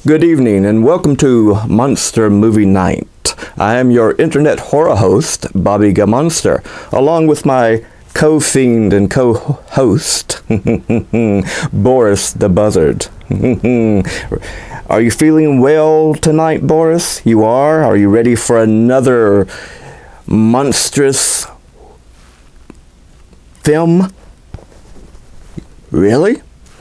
Good evening and welcome to Monster Movie Night. I am your internet horror host, Bobby Gammonster, along with my co-fiend and co-host, Boris the Buzzard. Are you feeling well tonight, Boris? You are? Are you ready for another monstrous film? Really?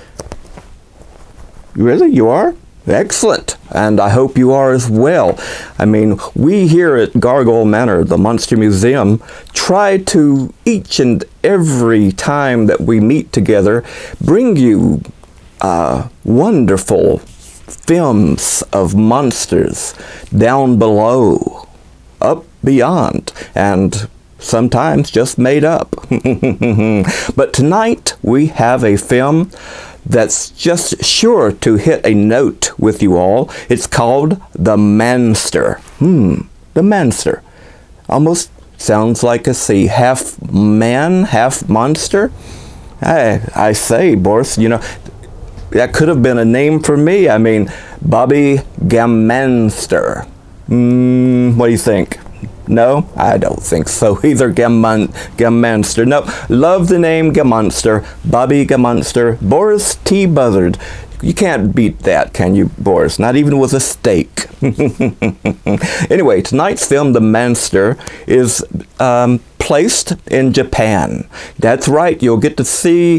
Really? You are? Excellent. And I hope you are as well. I mean, we here at Gargoyle Manor, the Monster Museum, try to each and every time that we meet together bring you wonderful films of monsters down below, up beyond, and sometimes just made up. But tonight we have a film that's just sure to hit a note with you all. It's called The Manster. The Manster. Almost sounds like a sea, half man, half monster. I say, Boris, you know, that could have been a name for me. I mean, Bobby Gammonster. What do you think? No, I don't think so either. Gammonster. No, love the name Gammonster. Bobby Gammonster. Boris T. Buzzard. You can't beat that, can you, Boris? Not even with a steak. Anyway, tonight's film, The Manster, is placed in Japan. That's right, you'll get to see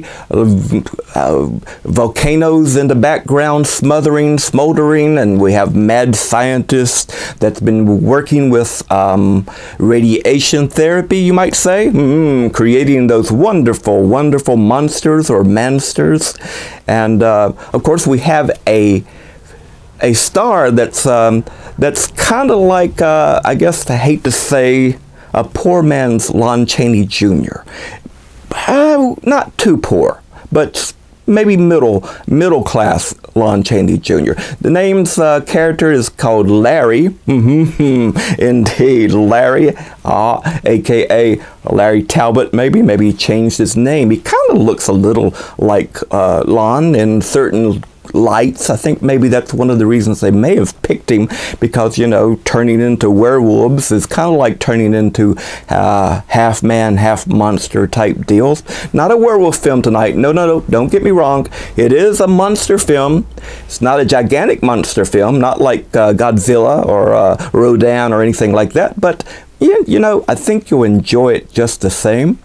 volcanoes in the background smoldering, and we have mad scientists that's been working with radiation therapy, you might say, creating those wonderful, wonderful monsters or mansters. And of course, we have a star that's kind of like, I guess I hate to say, a poor man's Lon Chaney Jr. Not too poor, but maybe middle class Lon Chaney Jr. The name's character is called Larry. Indeed, Larry, aka Larry Talbot. Maybe he changed his name. He kind of looks a little like Lon in certain lights. I think maybe that's one of the reasons they may have picked him, because, you know, turning into werewolves is kind of like turning into half man, half monster type deals. Not a werewolf film tonight. No, don't get me wrong. It is a monster film. It's not a gigantic monster film, not like Godzilla or Rodan or anything like that, but you know, I think you'll enjoy it just the same.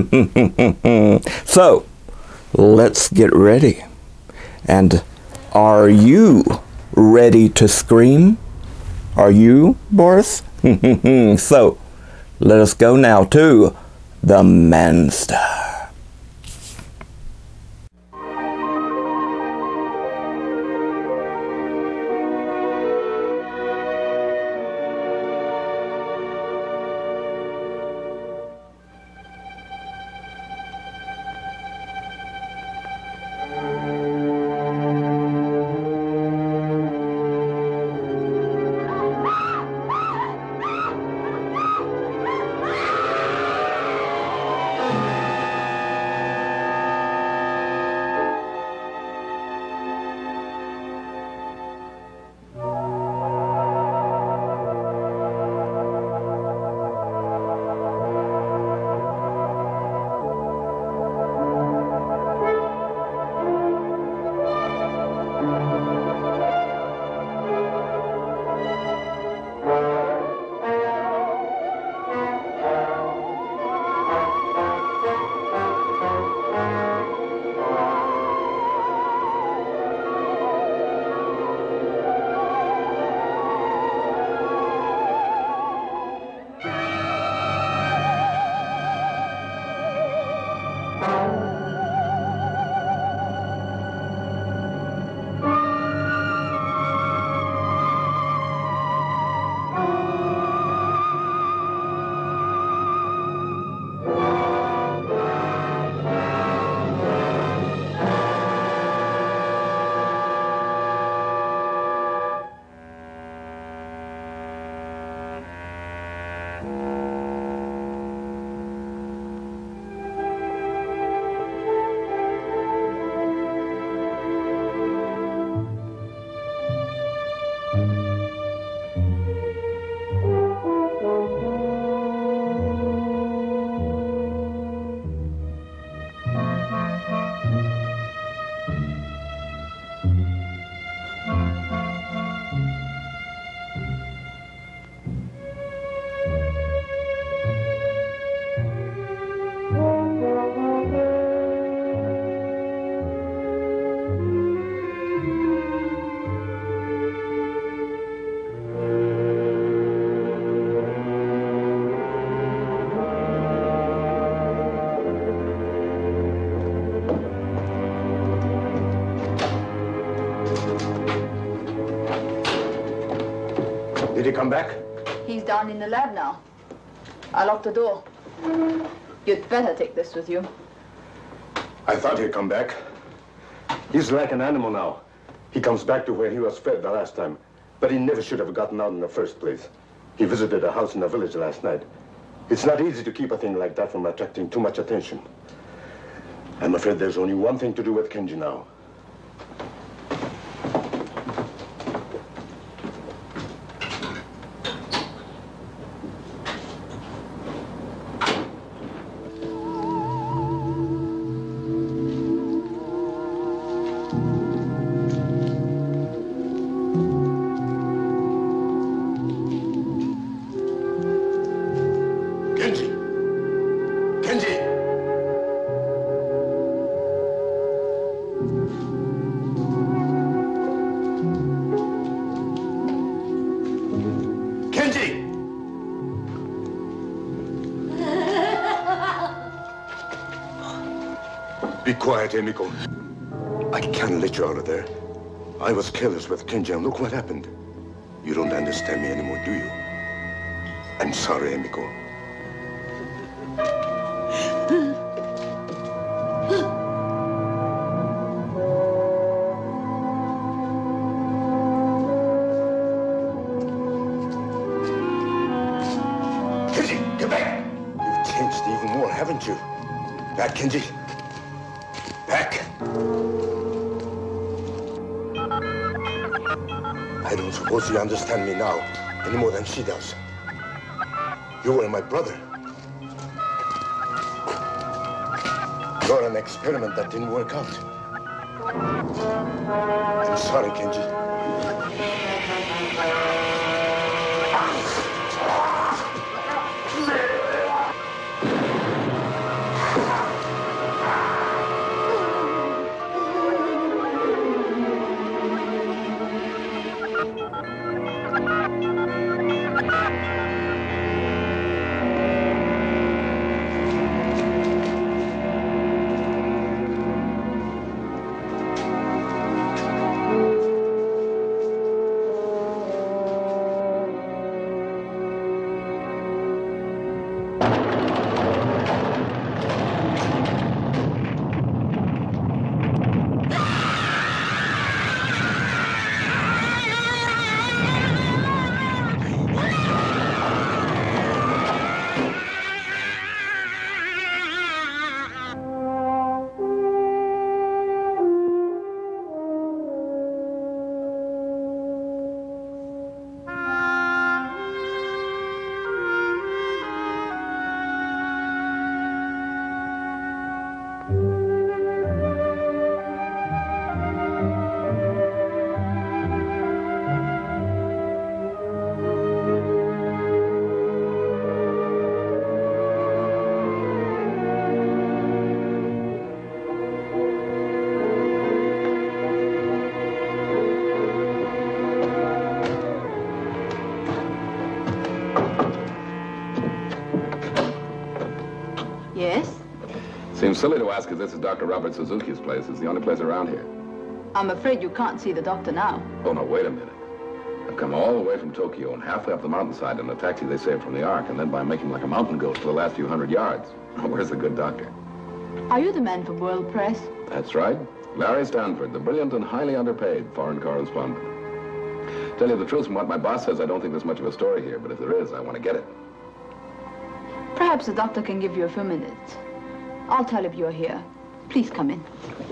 So, let's get ready. And are you ready to scream? Are you, Boris? So, let us go now to The Manster. he come back? He's down in the lab now. I locked the door. You'd better take this with you. I thought he'd come back. He's like an animal now. He comes back to where he was fed the last time. But he never should have gotten out in the first place. He visited a house in the village last night. It's not easy to keep a thing like that from attracting too much attention. I'm afraid there's only one thing to do with Kenji now. Be quiet, Emiko. I can't let you out of there. I was careless with Kenji, and look what happened. You don't understand me anymore, do you? I'm sorry, Emiko. Kenji, get back! You've changed even more, haven't you? Back, Kenji. Back. I don't suppose you understand me now any more than she does. You were my brother. You're an experiment that didn't work out. I'm sorry, Kenji. Yes? Seems silly to ask if this is Dr. Robert Suzuki's place. It's the only place around here. I'm afraid you can't see the doctor now. Oh, no, wait a minute. I've come all the way from Tokyo and halfway up the mountainside in a taxi they saved from the Ark, and then by making like a mountain goat for the last few hundred yards. Where's the good doctor? Are you the man for World Press? That's right. Larry Stanford, the brilliant and highly underpaid foreign correspondent. Tell you the truth, from what my boss says, I don't think there's much of a story here, but if there is, I want to get it. Perhaps the doctor can give you a few minutes. I'll tell if you're here. Please come in.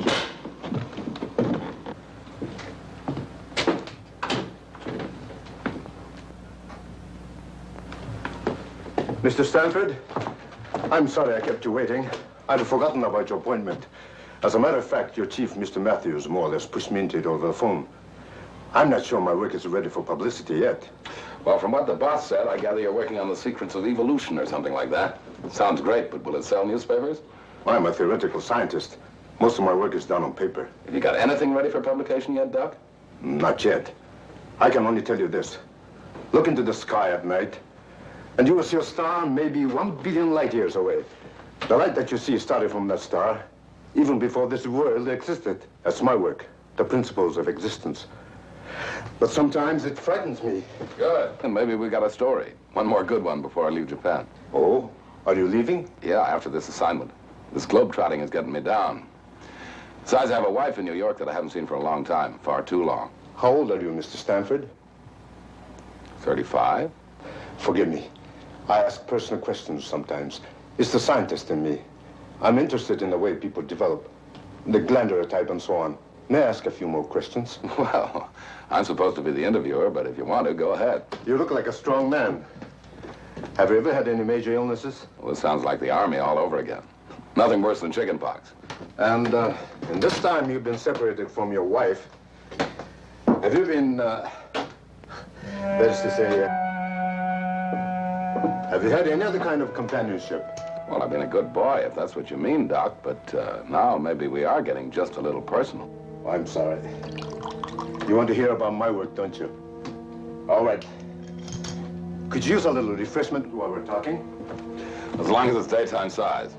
Mr. Stanford, I'm sorry I kept you waiting. I'd forgotten about your appointment. As a matter of fact, your chief, Mr. Matthews, more or less pushed me into it over the phone. I'm not sure my work is ready for publicity yet. Well, from what the boss said, I gather you're working on the secrets of evolution or something like that. Sounds great, but will it sell newspapers? I'm a theoretical scientist. Most of my work is done on paper. Have you got anything ready for publication yet, Doc? Not yet. I can only tell you this. Look into the sky at night, and you will see a star maybe 1 billion light years away. The light that you see started from that star, even before this world existed. That's my work, the principles of existence. But sometimes it frightens me. Good. And maybe we got a story. One more good one before I leave Japan. Oh? Are you leaving? Yeah, after this assignment. This globe-trotting is getting me down. Besides, I have a wife in New York that I haven't seen for a long time. Far too long. How old are you, Mr. Stanford? 35? Forgive me. I ask personal questions sometimes. It's the scientist in me. I'm interested in the way people develop. The glandular type and so on. May I ask a few more questions? Well, I'm supposed to be the interviewer, but if you want to, go ahead. You look like a strong man. Have you ever had any major illnesses? Well, it sounds like the Army all over again. Nothing worse than chickenpox. And in this time you've been separated from your wife, have you been, that is to say, have you had any other kind of companionship? Well, I've been a good boy, if that's what you mean, Doc, but now maybe we are getting just a little personal. I'm sorry. You want to hear about my work, don't you? All right. Could you use a little refreshment while we're talking? As long as it's daytime size.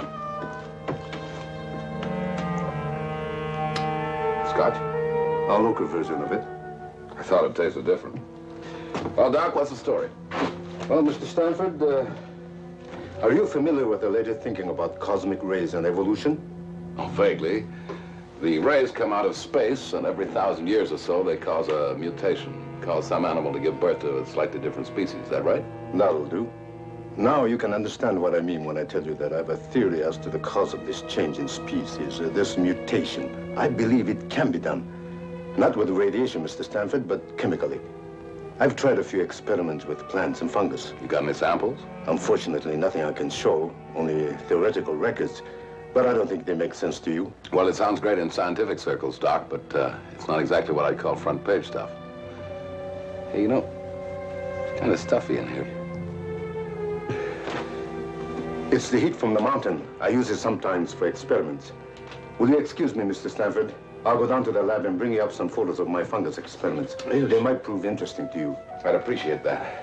Scotch? A local version of it. I thought it tasted different. Well, Doc, what's the story? Well, Mr. Stanford, are you familiar with the latest thinking about cosmic rays and evolution? Oh, vaguely. The rays come out of space, and every 1,000 years or so, they cause a mutation, cause some animal to give birth to a slightly different species. Is that right? That'll do. Now you can understand what I mean when I tell you that I have a theory as to the cause of this change in species, this mutation. I believe it can be done. Not with radiation, Mr. Stanford, but chemically. I've tried a few experiments with plants and fungus. You got any samples? Unfortunately, nothing I can show, only theoretical records. But I don't think they make sense to you. Well, it sounds great in scientific circles, Doc, but it's not exactly what I'd call front page stuff. Hey, you know, it's kind of stuffy in here. It's the heat from the mountain. I use it sometimes for experiments. Will you excuse me, Mr. Stanford? I'll go down to the lab and bring you up some photos of my fungus experiments. They might prove interesting to you. I'd appreciate that.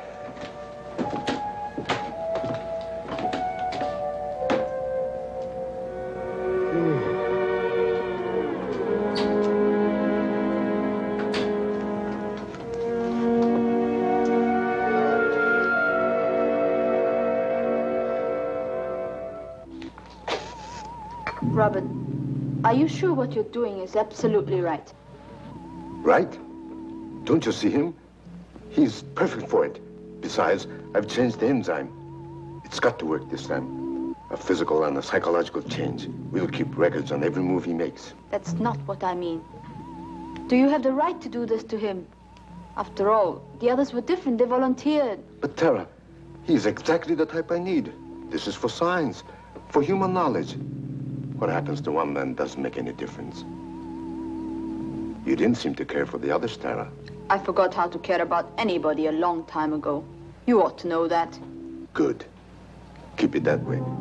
Robert, are you sure what you're doing is absolutely right? Right? Don't you see him? He's perfect for it. Besides, I've changed the enzyme. It's got to work this time. A physical and a psychological change. We'll keep records on every move he makes. That's not what I mean. Do you have the right to do this to him? After all, the others were different. They volunteered. But Tara, he's exactly the type I need. This is for science, for human knowledge. What happens to one man doesn't make any difference. You didn't seem to care for the others, Tara. I forgot how to care about anybody a long time ago. You ought to know that. Good. Keep it that way.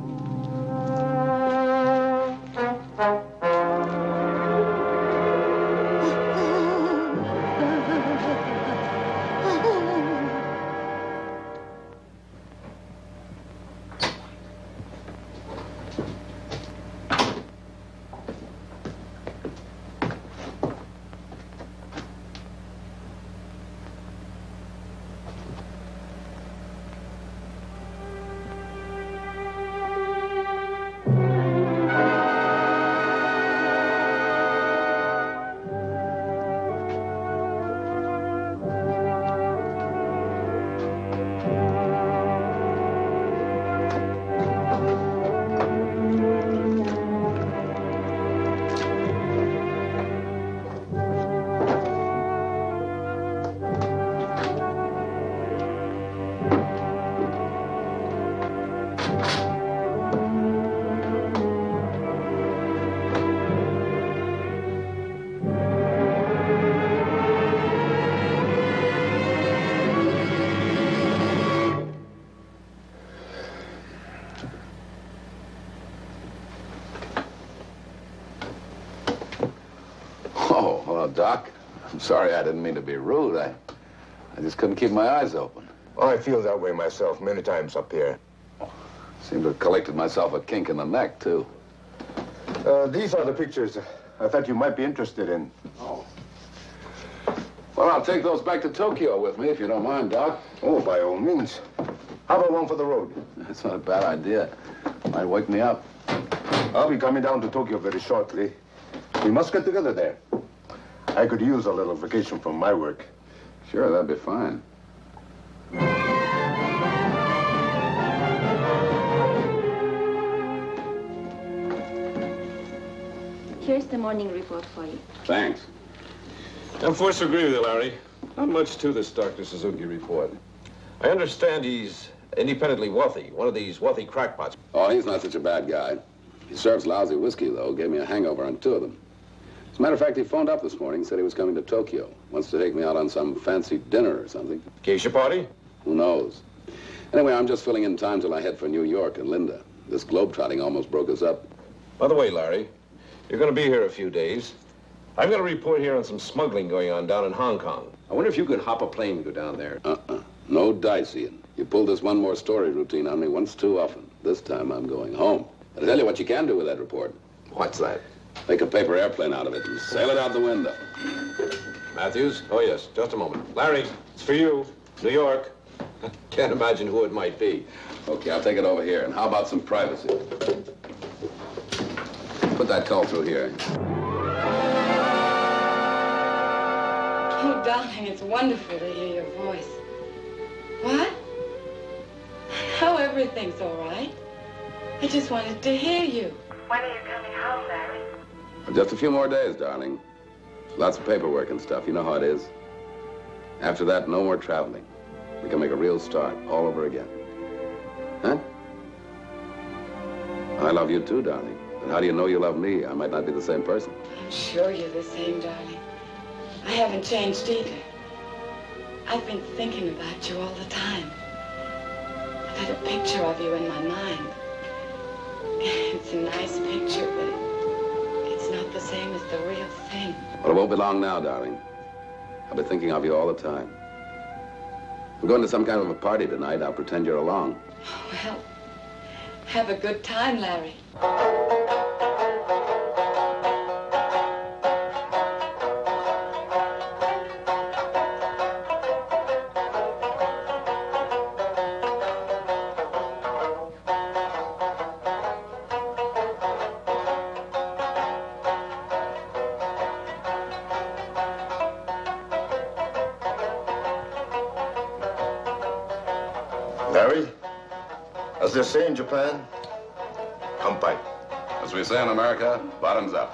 Doc. I'm sorry, I didn't mean to be rude. I just couldn't keep my eyes open. Well, I feel that way myself many times up here. Seem to have collected myself a kink in the neck, too. These are the pictures I thought you might be interested in. Oh. Well, Well, I'll take those back to Tokyo with me, if you don't mind, Doc. Oh, by all means. How about one for the road? That's not a bad idea. Might wake me up. I'll be coming down to Tokyo very shortly. We must get together there. I could use a little vacation from my work. Sure, that'd be fine. Here's the morning report for you. Thanks. I'm forced to agree with you, Larry. Not much to this Dr. Suzuki report. I understand he's independently wealthy, one of these wealthy crackpots. Oh, he's not such a bad guy. He serves lousy whiskey, though. Gave me a hangover on 2 of them. As a matter of fact, he phoned up this morning, said he was coming to Tokyo. Wants to take me out on some fancy dinner or something. Geisha party? Who knows? Anyway, I'm just filling in time till I head for New York and Linda. This globetrotting almost broke us up. By the way, Larry, you're going to be here a few days. I've got a report here on some smuggling going on down in Hong Kong. I wonder if you could hop a plane and go down there. No dice, Ian. You pulled this one more story routine on me once too often. This time I'm going home. I'll tell you what you can do with that report. What's that? Make a paper airplane out of it and sail it out the window. Matthews? Oh, yes. Just a moment. Larry, it's for you. New York. Can't imagine who it might be. Okay, I'll take it over here. And how about some privacy? Put that call through here. Oh, darling, it's wonderful to hear your voice. What? Oh, everything's all right. I just wanted to hear you. When are you coming home, Larry? Just a few more days, darling. Lots of paperwork and stuff. You know how it is. After that, no more traveling. We can make a real start all over again. Huh? I love you too, darling. But how do you know you love me? I might not be the same person. I'm sure you're the same, darling. I haven't changed either. I've been thinking about you all the time. I've had a picture of you in my mind. It's a nice picture, but it's not the same as the real thing. Well, it won't be long now, darling. I'll be thinking of you all the time. We're going to some kind of a party tonight. I'll pretend you're along. Well, have a good time, Larry. Larry, as they say in Japan, kampai. As we say in America, bottoms up.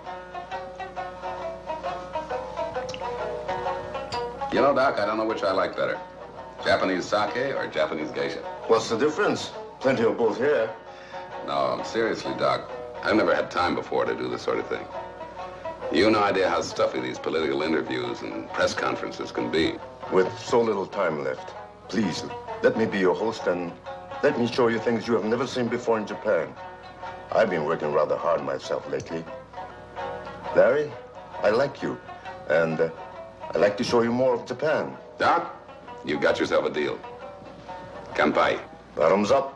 You know, Doc, I don't know which I like better. Japanese sake or Japanese geisha? What's the difference? Plenty of both here. No, seriously, Doc. I've never had time before to do this sort of thing. You have no idea how stuffy these political interviews and press conferences can be. With so little time left, please, let me be your host and let me show you things you have never seen before in Japan. I've been working rather hard myself lately. Larry, I like you, and I'd like to show you more of Japan. Doc, you've got yourself a deal. Kanpai. Bottoms up.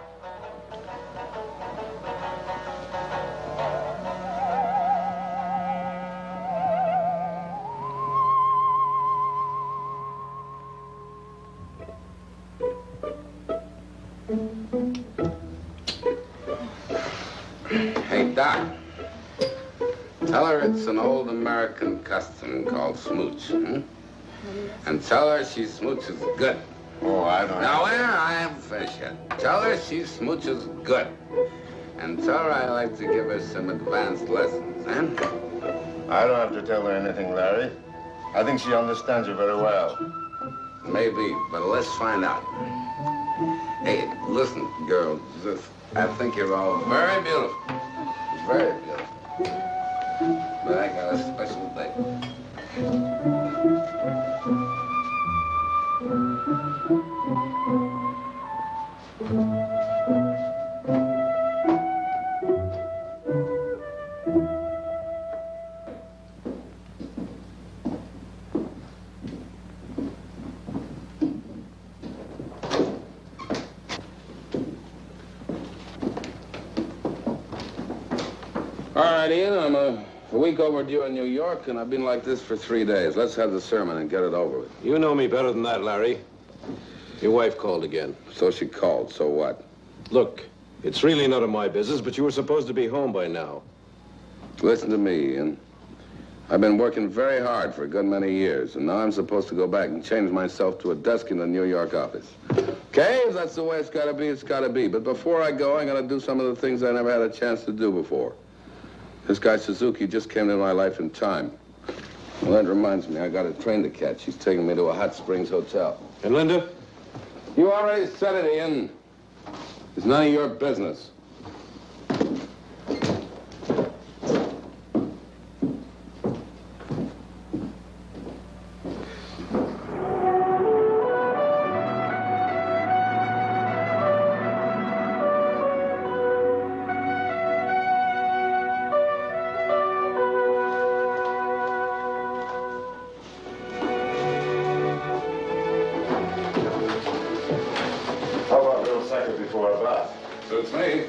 Hey, Doc. Tell her it's an old American custom called smooch, And tell her she smooches good. Oh, I don't Now, where I am finished yet. Tell her she smooches good. And tell her I like to give her some advanced lessons, I don't have to tell her anything, Larry. I think she understands you very well. Maybe, but let's find out. Hey, listen, girl, I think you're all very beautiful. Very beautiful. But I got a special thing. All right, Ian, I'm A week overdue in New York, and I've been like this for 3 days. Let's have the sermon and get it over with. You know me better than that, Larry. Your wife called again. So she called, so what? Look, it's really none of my business, but you were supposed to be home by now. Listen to me, Ian. I've been working very hard for a good many years, and now I'm supposed to go back and change myself to a desk in the New York office. Okay, if that's the way it's got to be, it's got to be. But before I go, I'm going to do some of the things I never had a chance to do before. This guy Suzuki just came into my life in time. Well, that reminds me, I got a train to catch. He's taking me to a Hot Springs hotel. And Linda? You already said it, Ian. It's none of your business. Before a bath. Suits me.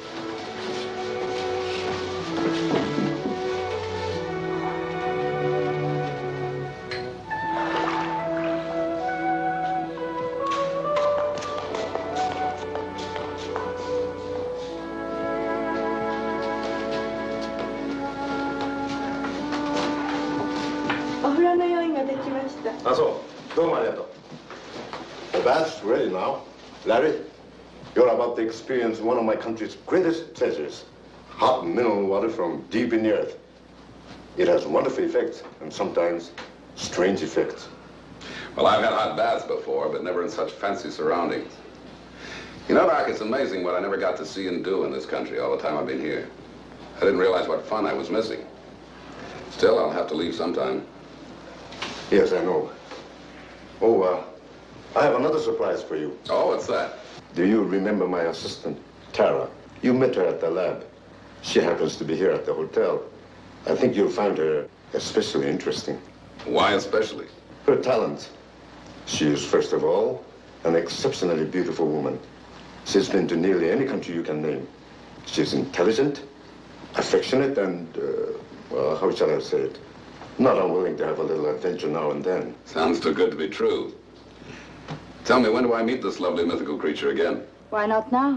The bath's ready now. Larry, you're about to experience one of my country's greatest treasures. Hot mineral water from deep in the earth. It has wonderful effects and sometimes strange effects. Well, I've had hot baths before, but never in such fancy surroundings. You know, Doc, it's amazing what I never got to see and do in this country all the time I've been here. I didn't realize what fun I was missing. Still, I'll have to leave sometime. Yes, I know. Oh, I have another surprise for you. Oh, what's that? Do you remember my assistant, Tara? You met her at the lab. She happens to be here at the hotel. I think you'll find her especially interesting. Why especially? Her talents. She is, first of all, an exceptionally beautiful woman. She's been to nearly any country you can name. She's intelligent, affectionate, and, well, how shall I say it? Not unwilling to have a little adventure now and then. Sounds too good to be true. Tell me, when do I meet this lovely mythical creature again? Why not now?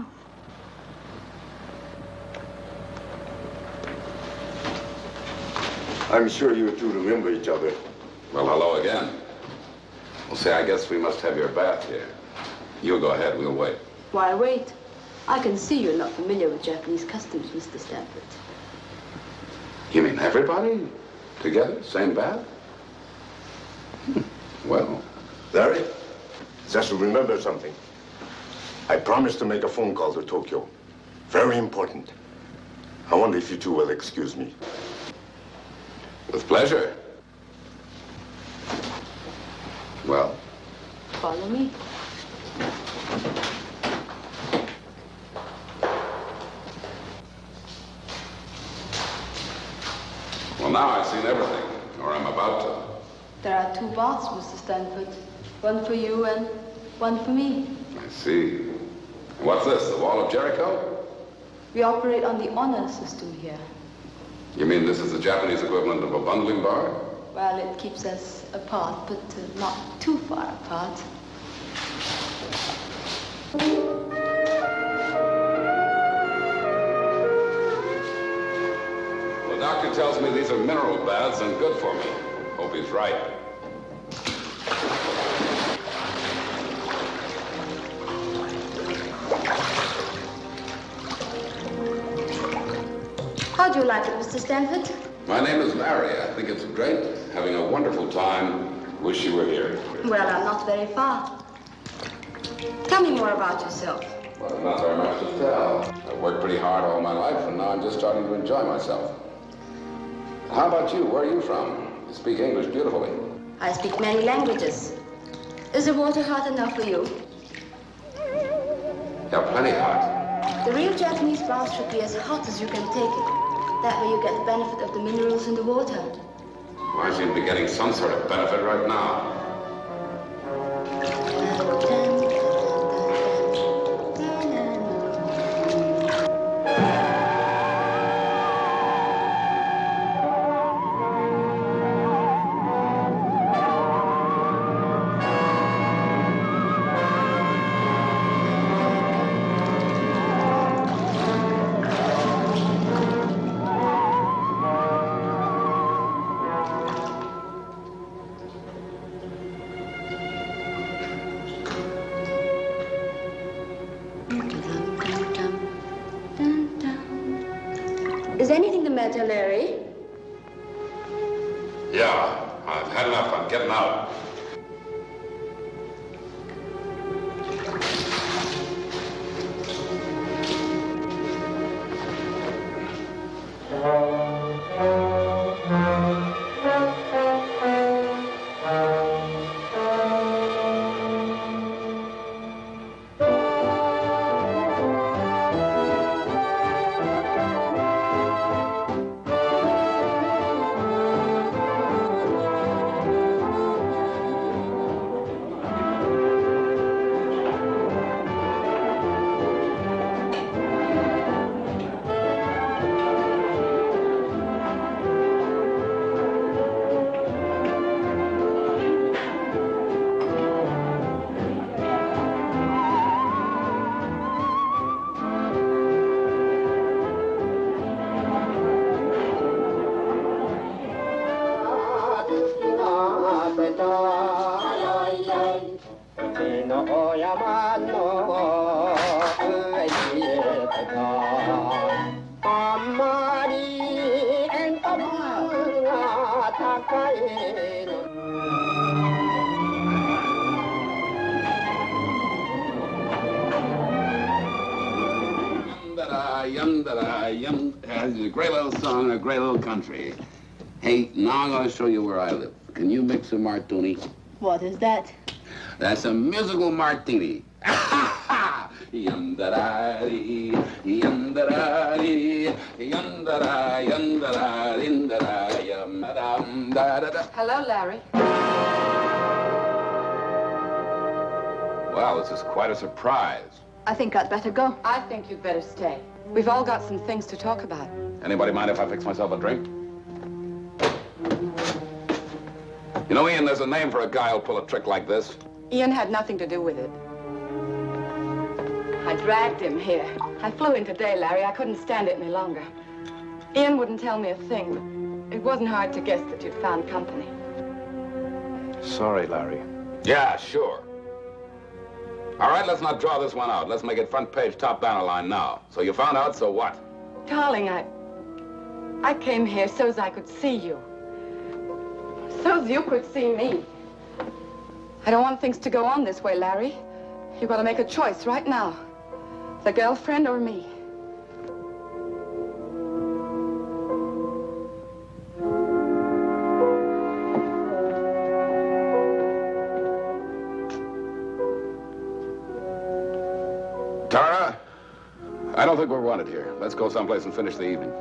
I'm sure you two remember each other. Well, hello again. Well, say, I guess we must have your bath here. You go ahead, we'll wait. Why wait? I can see you're not familiar with Japanese customs, Mr. Stanford. You mean everybody together, same bath? Well. Larry, just remember something. I promised to make a phone call to Tokyo. Very important. I wonder if you two will excuse me. With pleasure. Well? Follow me. Well, now I've seen everything, or I'm about to. There are 2 baths, Mr. Stanford. One for you and one for me. I see. What's this, the Wall of Jericho? We operate on the honor system here. You mean this is the Japanese equivalent of a bungling bar? Well, it keeps us apart, but not too far apart. The doctor tells me these are mineral baths and good for me. Hope he's right. How'd you like it, Mr. Stanford? My name is Larry. I think it's great. Having a wonderful time. Wish you were here. Well, I'm not very far. Tell me more about yourself. Well, there's not very much to tell. I've worked pretty hard all my life, and now I'm just starting to enjoy myself. How about you? Where are you from? You speak English beautifully. I speak many languages. Is the water hot enough for you? Yeah, plenty hot. The real Japanese bath should be as hot as you can take it. That way you get the benefit of the minerals in the water. Well, I seem to be getting some sort of benefit right now. Is anything the matter, Larry? Yeah, I've had enough. I'm getting out. It's a great little song and a great little country. Hey, now I'm going to show you where I live. Can you mix a martini? What is that? That's a musical martini. Yum-da-da-dee, yum-da-da-dee, yum-da-da, yum-da-da, yum-da-da, yum-da-da-da-da. Hello, Larry. Well, this is quite a surprise. I think I'd better go. I think you'd better stay. We've all got some things to talk about. Anybody mind if I fix myself a drink? You know, Ian, there's a name for a guy who'll pull a trick like this. Ian had nothing to do with it. I dragged him here. I flew in today, Larry. I couldn't stand it any longer. Ian wouldn't tell me a thing, but it wasn't hard to guess that you'd found company. Sorry, Larry. Yeah, sure. All right, let's not draw this one out. Let's make it front page, top banner line now. So you found out, so what? Darling, I came here so's I could see you. So's you could see me. I don't want things to go on this way, Larry. You've got to make a choice right now. The girlfriend or me. Tara, I don't think we're wanted here. Let's go someplace and finish the evening.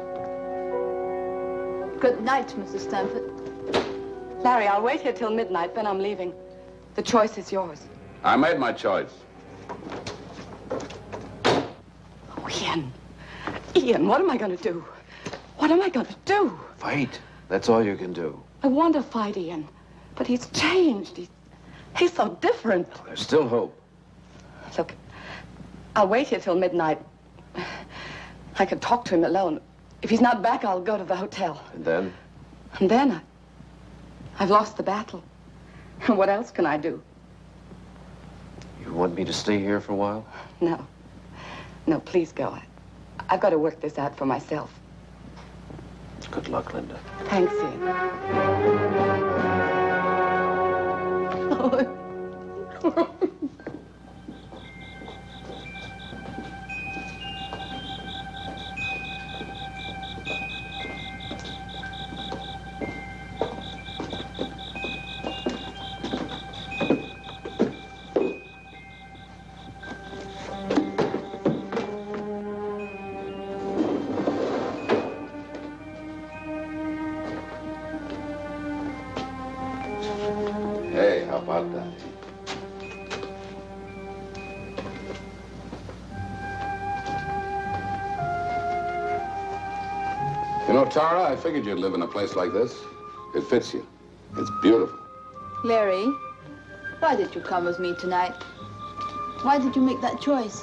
Good night, Mr. Stanford. Larry, I'll wait here till midnight, then I'm leaving. The choice is yours. I made my choice. Oh, Ian. Ian, what am I going to do? What am I going to do? Fight. That's all you can do. I want to fight Ian, but he's changed. He's so different. There's still hope. Look, I'll wait here till midnight. I can talk to him alone. If he's not back, I'll go to the hotel. And then? And then I've lost the battle. What else can I do? You want me to stay here for a while? No. No, please go. I've got to work this out for myself. Good luck, Linda. Thanks, Ian. Hey, how about that? You know, Tara, I figured you'd live in a place like this. It fits you. It's beautiful. Larry, why did you come with me tonight? Why did you make that choice?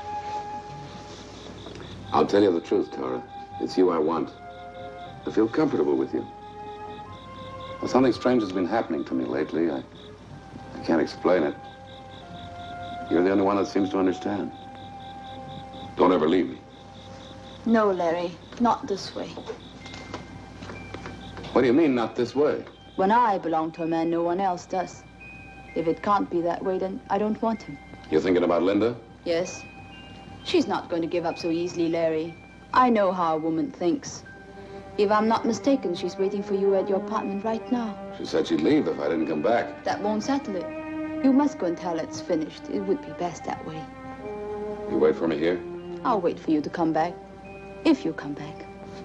I'll tell you the truth, Tara. It's you I want. I feel comfortable with you. Well, something strange has been happening to me lately. I can't explain it. You're the only one that seems to understand. Don't ever leave me. No, Larry, not this way. What do you mean, not this way? When I belong to a man, no one else does. If it can't be that way, then I don't want him. You're thinking about Linda? Yes. She's not going to give up so easily, Larry. I know how a woman thinks. If I'm not mistaken, she's waiting for you at your apartment right now. She said she'd leave if I didn't come back. That won't settle it. You must go and tell her it's finished. It would be best that way. You wait for me here? I'll wait for you to come back. If you come back.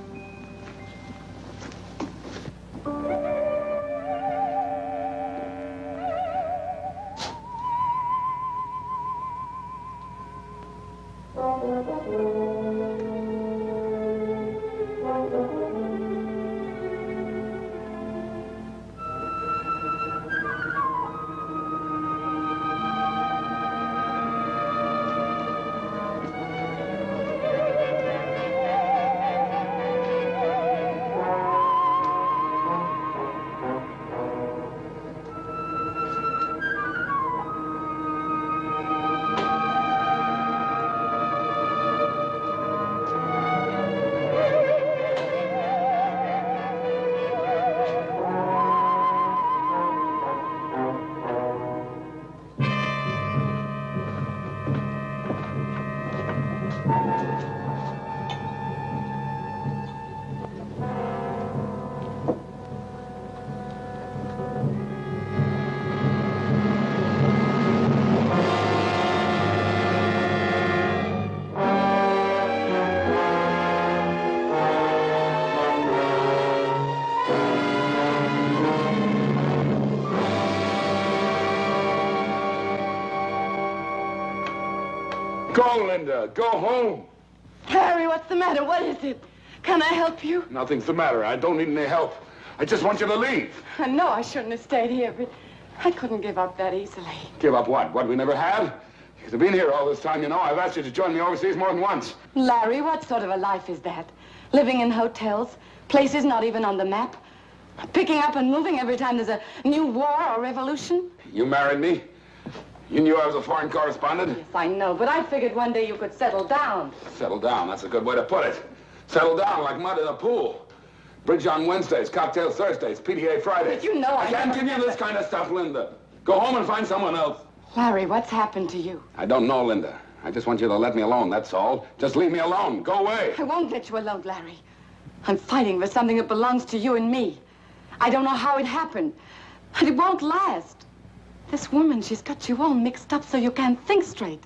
Go, Linda. Go home. Harry, what's the matter? What is it? Can I help you? Nothing's the matter. I don't need any help. I just want you to leave. I know I shouldn't have stayed here, but I couldn't give up that easily. Give up what? What we never had? You've been here all this time, you know. I've asked you to join me overseas more than once. Larry, what sort of a life is that? Living in hotels, places not even on the map, picking up and moving every time there's a new war or revolution? You married me. You knew I was a foreign correspondent? Yes, I know, but I figured one day you could settle down. Settle down, that's a good way to put it. Settle down like mud in a pool. Bridge on Wednesdays, cocktails Thursdays, PTA Fridays. But you know I can't give you this kind of stuff, Linda. Go home and find someone else. Larry, what's happened to you? I don't know, Linda. I just want you to let me alone, that's all. Just leave me alone. Go away. I won't let you alone, Larry. I'm fighting for something that belongs to you and me. I don't know how it happened, but it won't last. This woman, she's got you all mixed up so you can't think straight.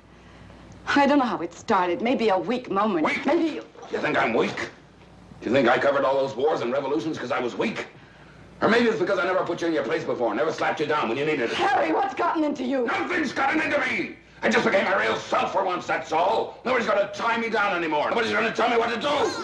I don't know how it started. Maybe a weak moment. Weak? Maybe You think I'm weak? Do you think I covered all those wars and revolutions because I was weak? Or maybe it's because I never put you in your place before, never slapped you down when you needed it. Harry, what's gotten into you? Nothing's gotten into me! I just became my real self for once, that's all. Nobody's gonna tie me down anymore. Nobody's gonna tell me what to do.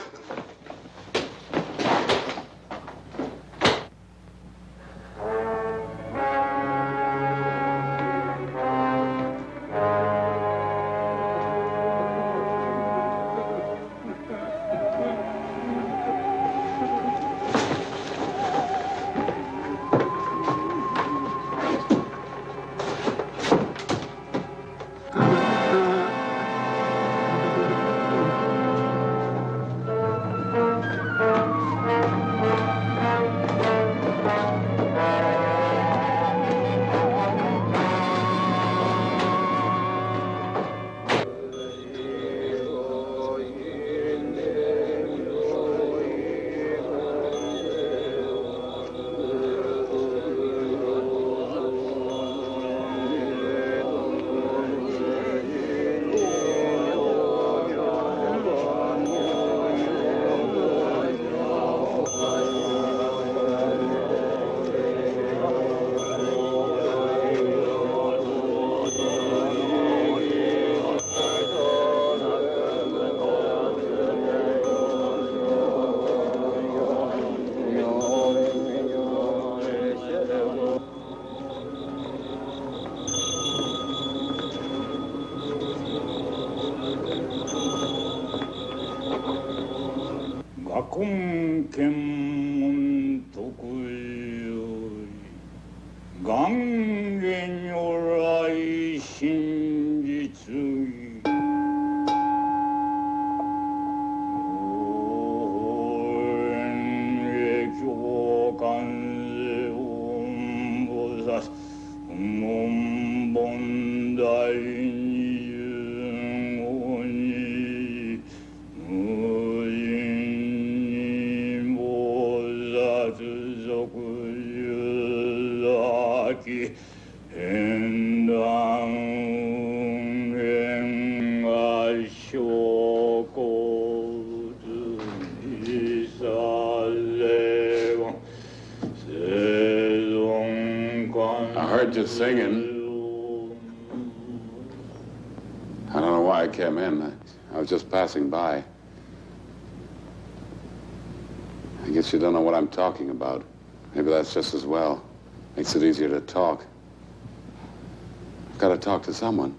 I heard you singing. I don't know why I came in. I was just passing by. I guess you don't know what I'm talking about. Maybe that's just as well. Makes it easier to talk. I've got to talk to someone.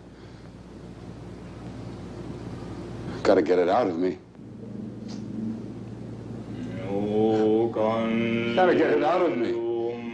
I've got to get it out of me. Got to get it out of me.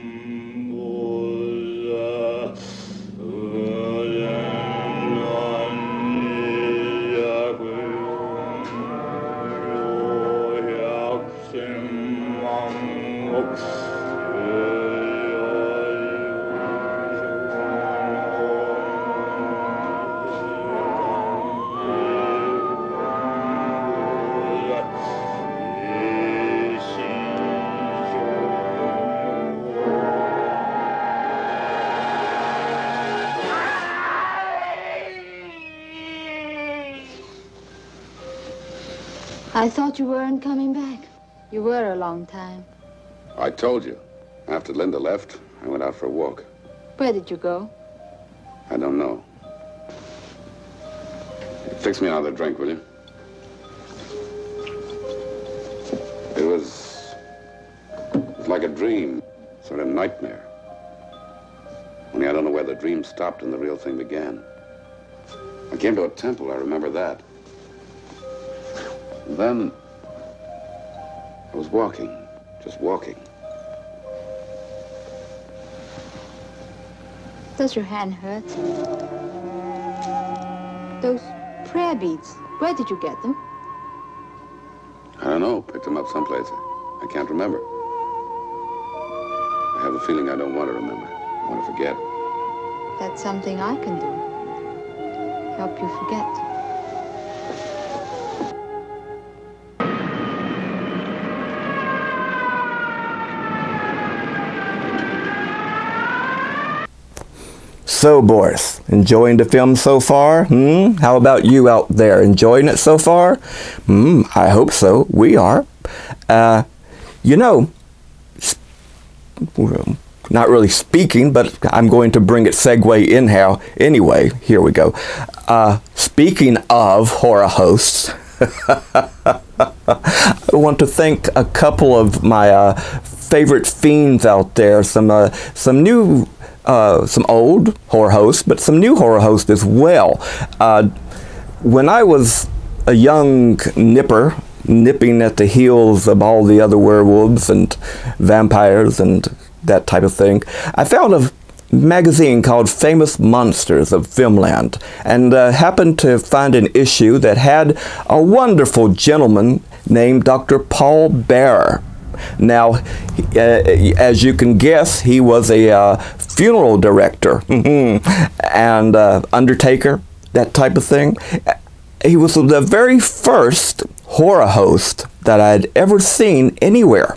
I thought you weren't coming back. You were a long time. I told you. After Linda left, I went out for a walk. Where did you go? I don't know. Fix me another drink, will you? It was like a dream, sort of nightmare. Only I don't know where the dream stopped and the real thing began. I came to a temple, I remember that. And then I was walking, just walking. Does your hand hurt? Those prayer beads, where did you get them? I don't know, picked them up someplace. I can't remember. I have a feeling I don't want to remember. I want to forget. That's something I can do. Help you forget. So, Boris, enjoying the film so far? How about you out there? Enjoying it so far? I hope so. We are. You know, not really speaking, but I'm going to bring it segue in how. Anyway, here we go. Speaking of horror hosts, I want to thank a couple of my favorite fiends out there. Some new. Some old horror hosts, but some new horror hosts as well. When I was a young nipper, nipping at the heels of all the other werewolves and vampires and that type of thing, I found a magazine called Famous Monsters of Filmland, and happened to find an issue that had a wonderful gentleman named Dr. Paul Bearer. Now, as you can guess, he was a funeral director and undertaker, that type of thing. He was the very first horror host that I'd ever seen anywhere.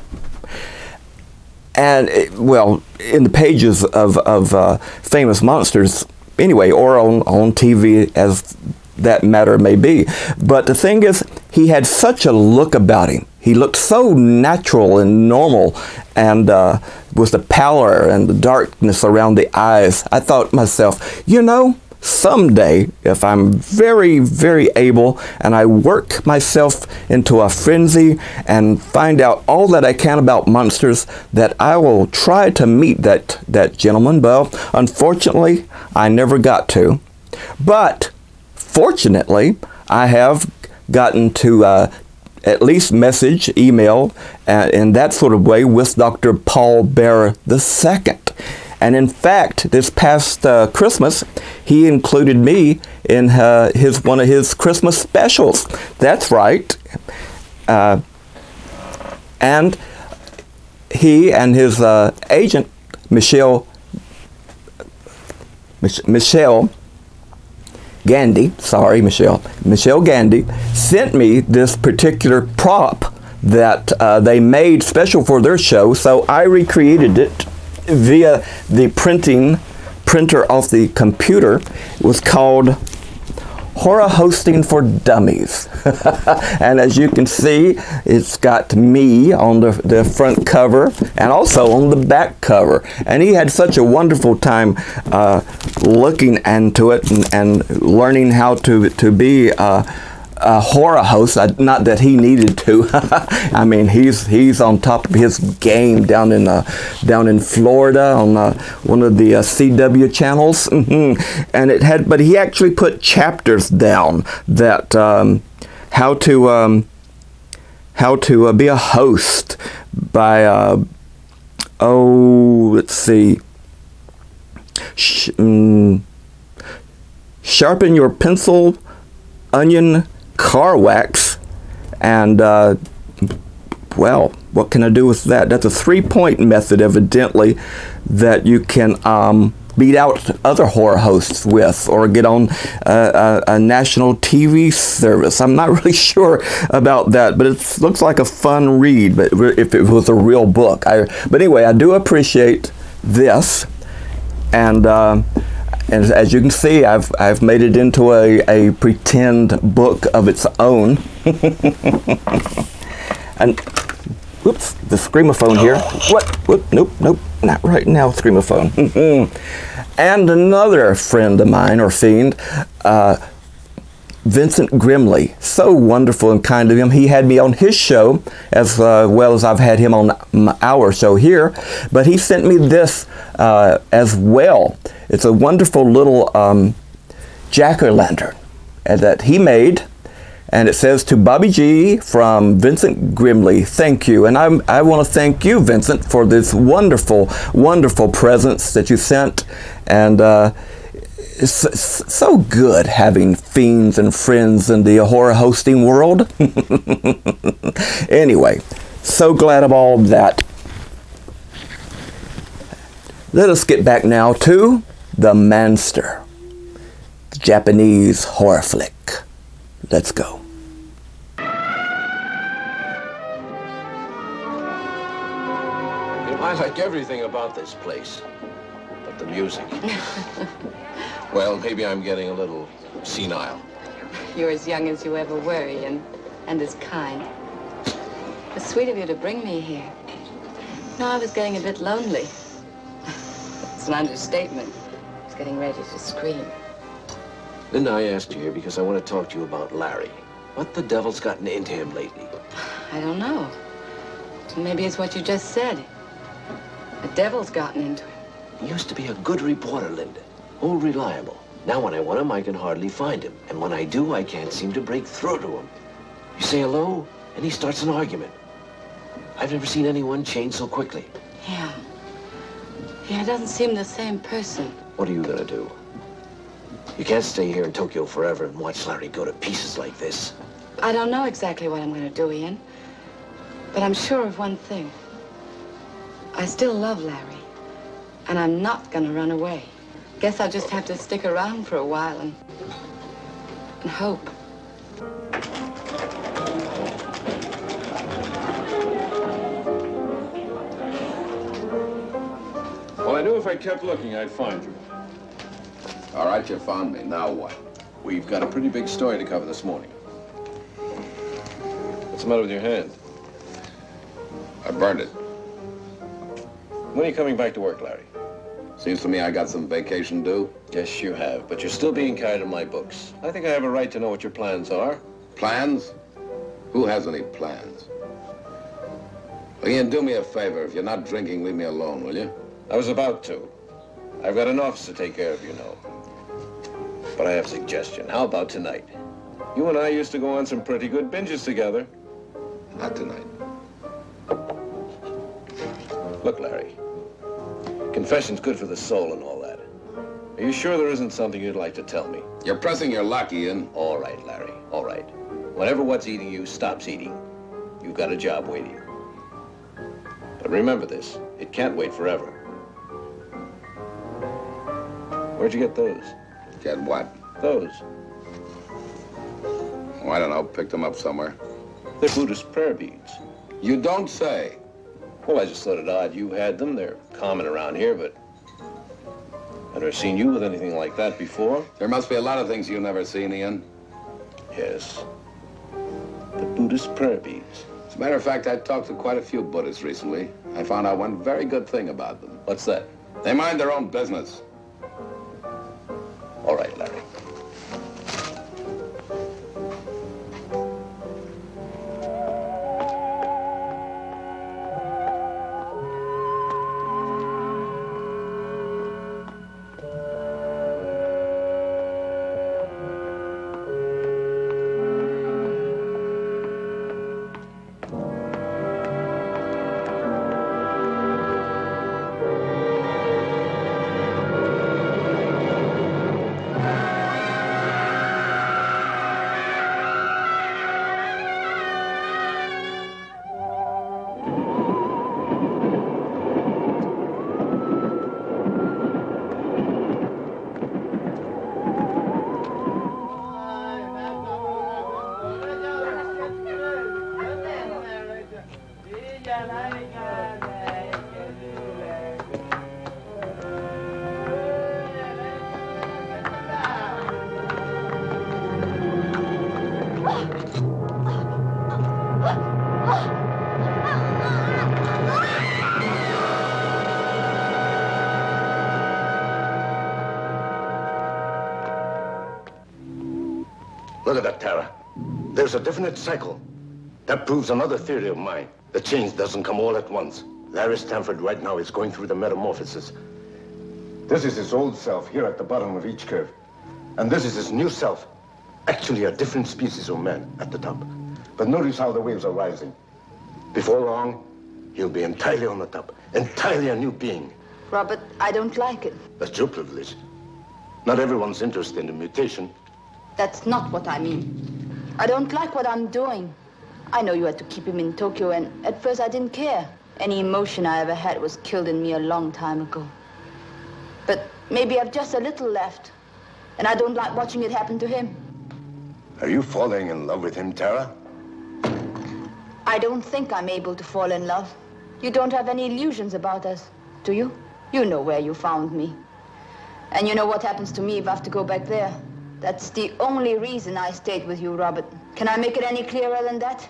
And, well, in the pages of Famous Monsters, anyway, or on TV, as that matter may be. But the thing is, he had such a look about him. He looked so natural and normal, and with the pallor and the darkness around the eyes. I thought to myself, you know, someday, if I'm very, very able, and I work myself into a frenzy and find out all that I can about monsters, that I will try to meet that gentleman. Well, unfortunately, I never got to. But fortunately, I have gotten to at least message, email, in that sort of way with Dr. Paul Bearer II. And in fact, this past Christmas, he included me in one of his Christmas specials. That's right. And he and his agent, Michelle Gandhi, Michelle Gandhi, sent me this particular prop that they made special for their show, so I recreated it via the printer off the computer. It was called Horror Hosting for Dummies. And as you can see, it's got me on the front cover and also on the back cover. And he had such a wonderful time looking into it and learning how to be a horror host. Not that he needed to. I mean, he's on top of his game down in Florida on one of the CW channels. And it had, but he actually put chapters down that how to be a host by let's see, sharpen your pencil, onion, car wax, and well, what can I do with that? That's a 3-point method, evidently, that you can beat out other horror hosts with, or get on a national TV service. I'm not really sure about that, but it looks like a fun read. But if it was a real book, but anyway, I do appreciate this, and as you can see, I've made it into a pretend book of its own. And whoops, the screamophone here. What? Nope, not right now, screamophone. And another friend of mine, or fiend, Vincent Grimley. So wonderful and kind of him. He had me on his show as well as I've had him on our show here. But he sent me this as well. It's a wonderful little jack-o'-lantern that he made. And it says, "To Bobby G from Vincent Grimley, thank you." And I want to thank you, Vincent, for this wonderful, wonderful presents that you sent. And it's so good having fiends and friends in the horror hosting world. Anyway, so glad of all that. Let us get back now to the Manster, the Japanese horror flick. Let's go. I like everything about this place, but the music. Well, maybe I'm getting a little senile. You're as young as you ever were, Ian, and as kind. It's sweet of you to bring me here. No, I was getting a bit lonely. It's an understatement. I was getting ready to scream. Linda, I asked you here because I want to talk to you about Larry. What the devil's gotten into him lately? I don't know. Maybe it's what you just said. The devil's gotten into him. He used to be a good reporter, Linda. Oh, reliable. Now when I want him, I can hardly find him. And when I do, I can't seem to break through to him. You say hello, and he starts an argument. I've never seen anyone change so quickly. Yeah. Yeah, it doesn't seem the same person. What are you gonna do? You can't stay here in Tokyo forever and watch Larry go to pieces like this. I don't know exactly what I'm gonna do, Ian. But I'm sure of one thing. I still love Larry. And I'm not gonna run away. Guess I'll just have to stick around for a while and hope. Well, I knew if I kept looking, I'd find you. All right, you found me. Now what? We've got a pretty big story to cover this morning. What's the matter with your hand? I burned it. When are you coming back to work, Larry? Seems to me I got some vacation due. Yes, you have, but you're still being carried in my books. I think I have a right to know what your plans are. Plans? Who has any plans? Well, Ian, do me a favor. If you're not drinking, leave me alone, will you? I was about to. I've got an office to take care of, you know. But I have a suggestion. How about tonight? You and I used to go on some pretty good binges together. Not tonight. Look, Larry. Confession's good for the soul and all that. Are you sure there isn't something you'd like to tell me? You're pressing your luck, Ian. All right, Larry. All right. Whenever what's eating you stops eating, you've got a job waiting. But remember this. It can't wait forever. Where'd you get those? Get what? Those. Oh, I don't know. Picked them up somewhere. They're Buddhist prayer beads. You don't say. Well, I just thought it odd you had them. They're common around here, but I've never seen you with anything like that before. There must be a lot of things you've never seen, Ian. Yes. The Buddhist prayer beads. As a matter of fact, I talked to quite a few Buddhists recently. I found out one very good thing about them. What's that? They mind their own business. All right, Larry. Look at that, Tara. There's a definite cycle. That proves another theory of mine. The change doesn't come all at once. Larry Stanford right now is going through the metamorphosis. This is his old self here at the bottom of each curve. And this is his new self. Actually a different species of man at the top. But notice how the waves are rising. Before long, he'll be entirely on the top. Entirely a new being. Robert, I don't like it. That's your privilege. Not everyone's interested in mutation. That's not what I mean. I don't like what I'm doing. I know you had to keep him in Tokyo, and at first I didn't care. Any emotion I ever had was killed in me a long time ago. But maybe I've just a little left, and I don't like watching it happen to him. Are you falling in love with him, Tara? I don't think I'm able to fall in love. You don't have any illusions about us, do you? You know where you found me. And you know what happens to me if I have to go back there. That's the only reason I stayed with you, Robert. Can I make it any clearer than that?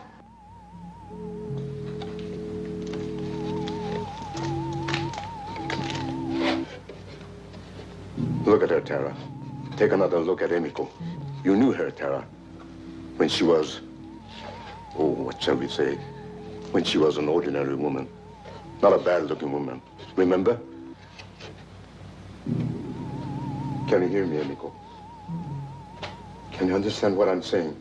Look at her, Tara. Take another look at Emiko. You knew her, Tara, when she was, oh, what shall we say? When she was an ordinary woman. Not a bad-looking woman. Remember? Can you hear me, Emiko? Can you understand what I'm saying?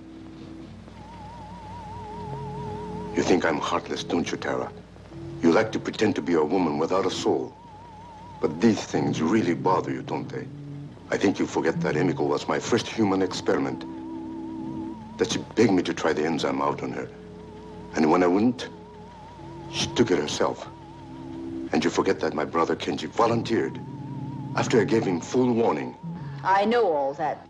You think I'm heartless, don't you, Tara? You like to pretend to be a woman without a soul. But these things really bother you, don't they? I think you forget that Emiko was my first human experiment. That she begged me to try the enzyme out on her. And when I wouldn't, she took it herself. And you forget that my brother Kenji volunteered after I gave him full warning. I know all that.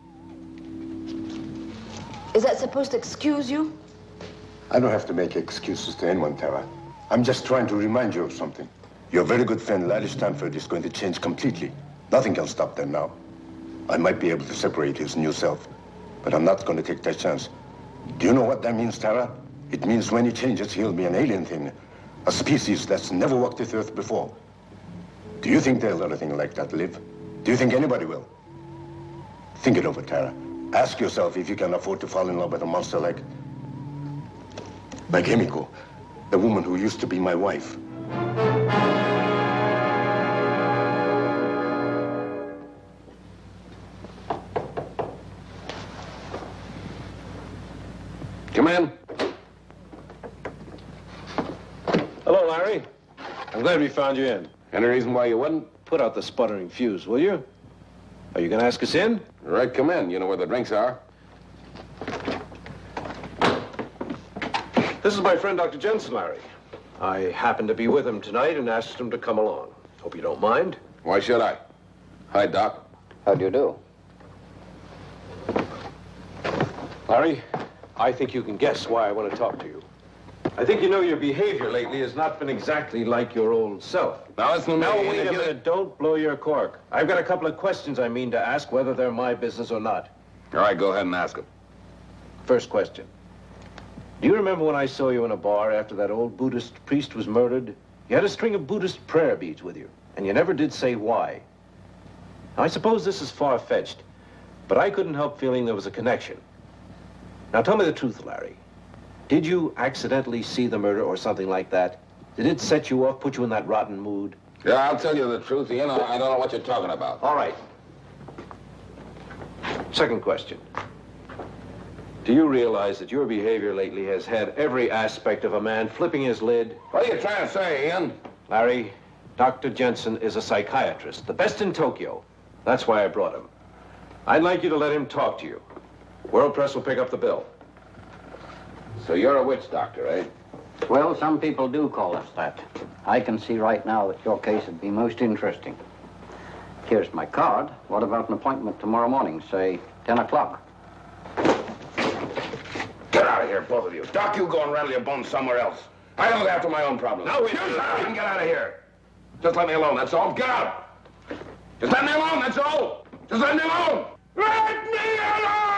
Is that supposed to excuse you? I don't have to make excuses to anyone, Tara. I'm just trying to remind you of something. Your very good friend, Larry Stanford, is going to change completely. Nothing can stop them now. I might be able to separate his new self, but I'm not going to take that chance. Do you know what that means, Tara? It means when he changes, he'll be an alien thing, a species that's never walked this earth before. Do you think they'll let a thing like that live? Do you think anybody will? Think it over, Tara. Ask yourself if you can afford to fall in love with a monster like Emiko, the woman who used to be my wife. Come in. Hello, Larry. I'm glad we found you in. Any reason why you wouldn't? Put out the sputtering fuse, will you? Are you going to ask us in? All right, come in. You know where the drinks are. This is my friend, Dr. Jensen, Larry. I happened to be with him tonight and asked him to come along. Hope you don't mind. Why should I? Hi, Doc. How do you do? Larry, I think you can guess why I want to talk to you. I think you know your behavior lately has not been exactly like your old self. Now, listen to me. Now, wait a minute. Don't blow your cork. I've got a couple of questions I mean to ask, whether they're my business or not. All right, go ahead and ask him. First question. Do you remember when I saw you in a bar after that old Buddhist priest was murdered? You had a string of Buddhist prayer beads with you, and you never did say why. Now, I suppose this is far-fetched, but I couldn't help feeling there was a connection. Now, tell me the truth, Larry. Did you accidentally see the murder or something like that? Did it set you off, put you in that rotten mood? Yeah, I'll tell you the truth, Ian. I don't know what you're talking about. All right. Second question. Do you realize that your behavior lately has had every aspect of a man flipping his lid? What are you trying to say, Ian? Larry, Dr. Jensen is a psychiatrist, the best in Tokyo. That's why I brought him. I'd like you to let him talk to you. World Press will pick up the bill. So you're a witch doctor, eh? Well, some people do call us that. I can see right now that your case would be most interesting. Here's my card. What about an appointment tomorrow morning, say 10 o'clock? Get out of here, both of you. Doc, you go and rattle your bones somewhere else. I look after my own problems. No, you can get out of here. Just let me alone, that's all. Get out. Just let me alone, that's all. Just let me alone. Let me alone!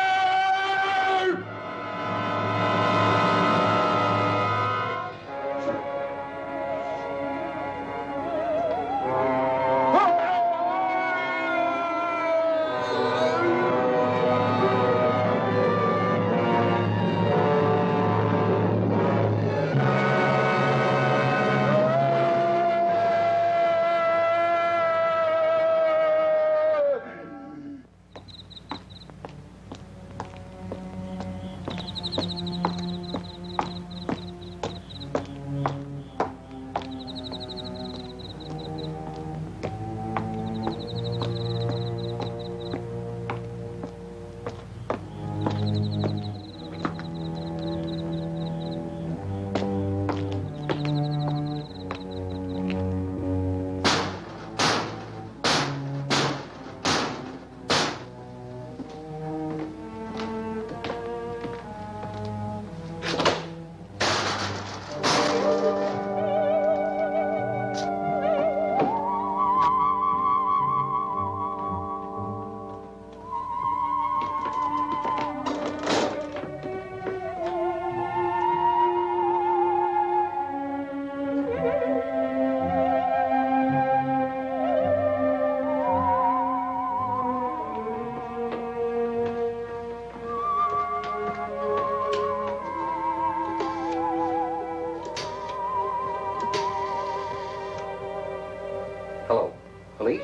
Hello, police?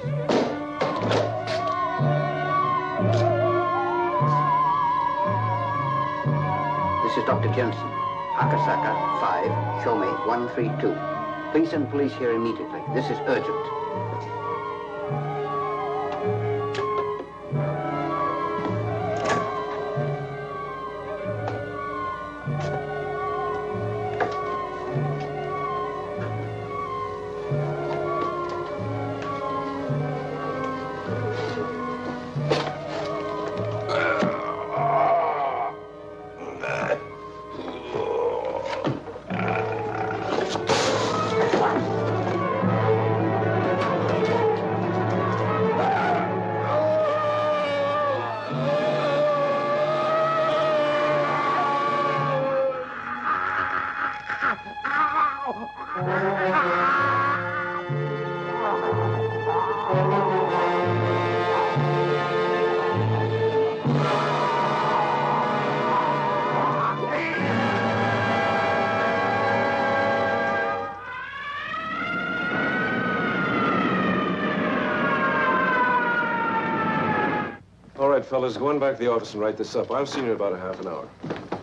This is Dr. Jensen. Akasaka 5, show me 132. Please send police here immediately. This is urgent. All right, fellas, go on back to the office and write this up. I'll see you in about a half an hour.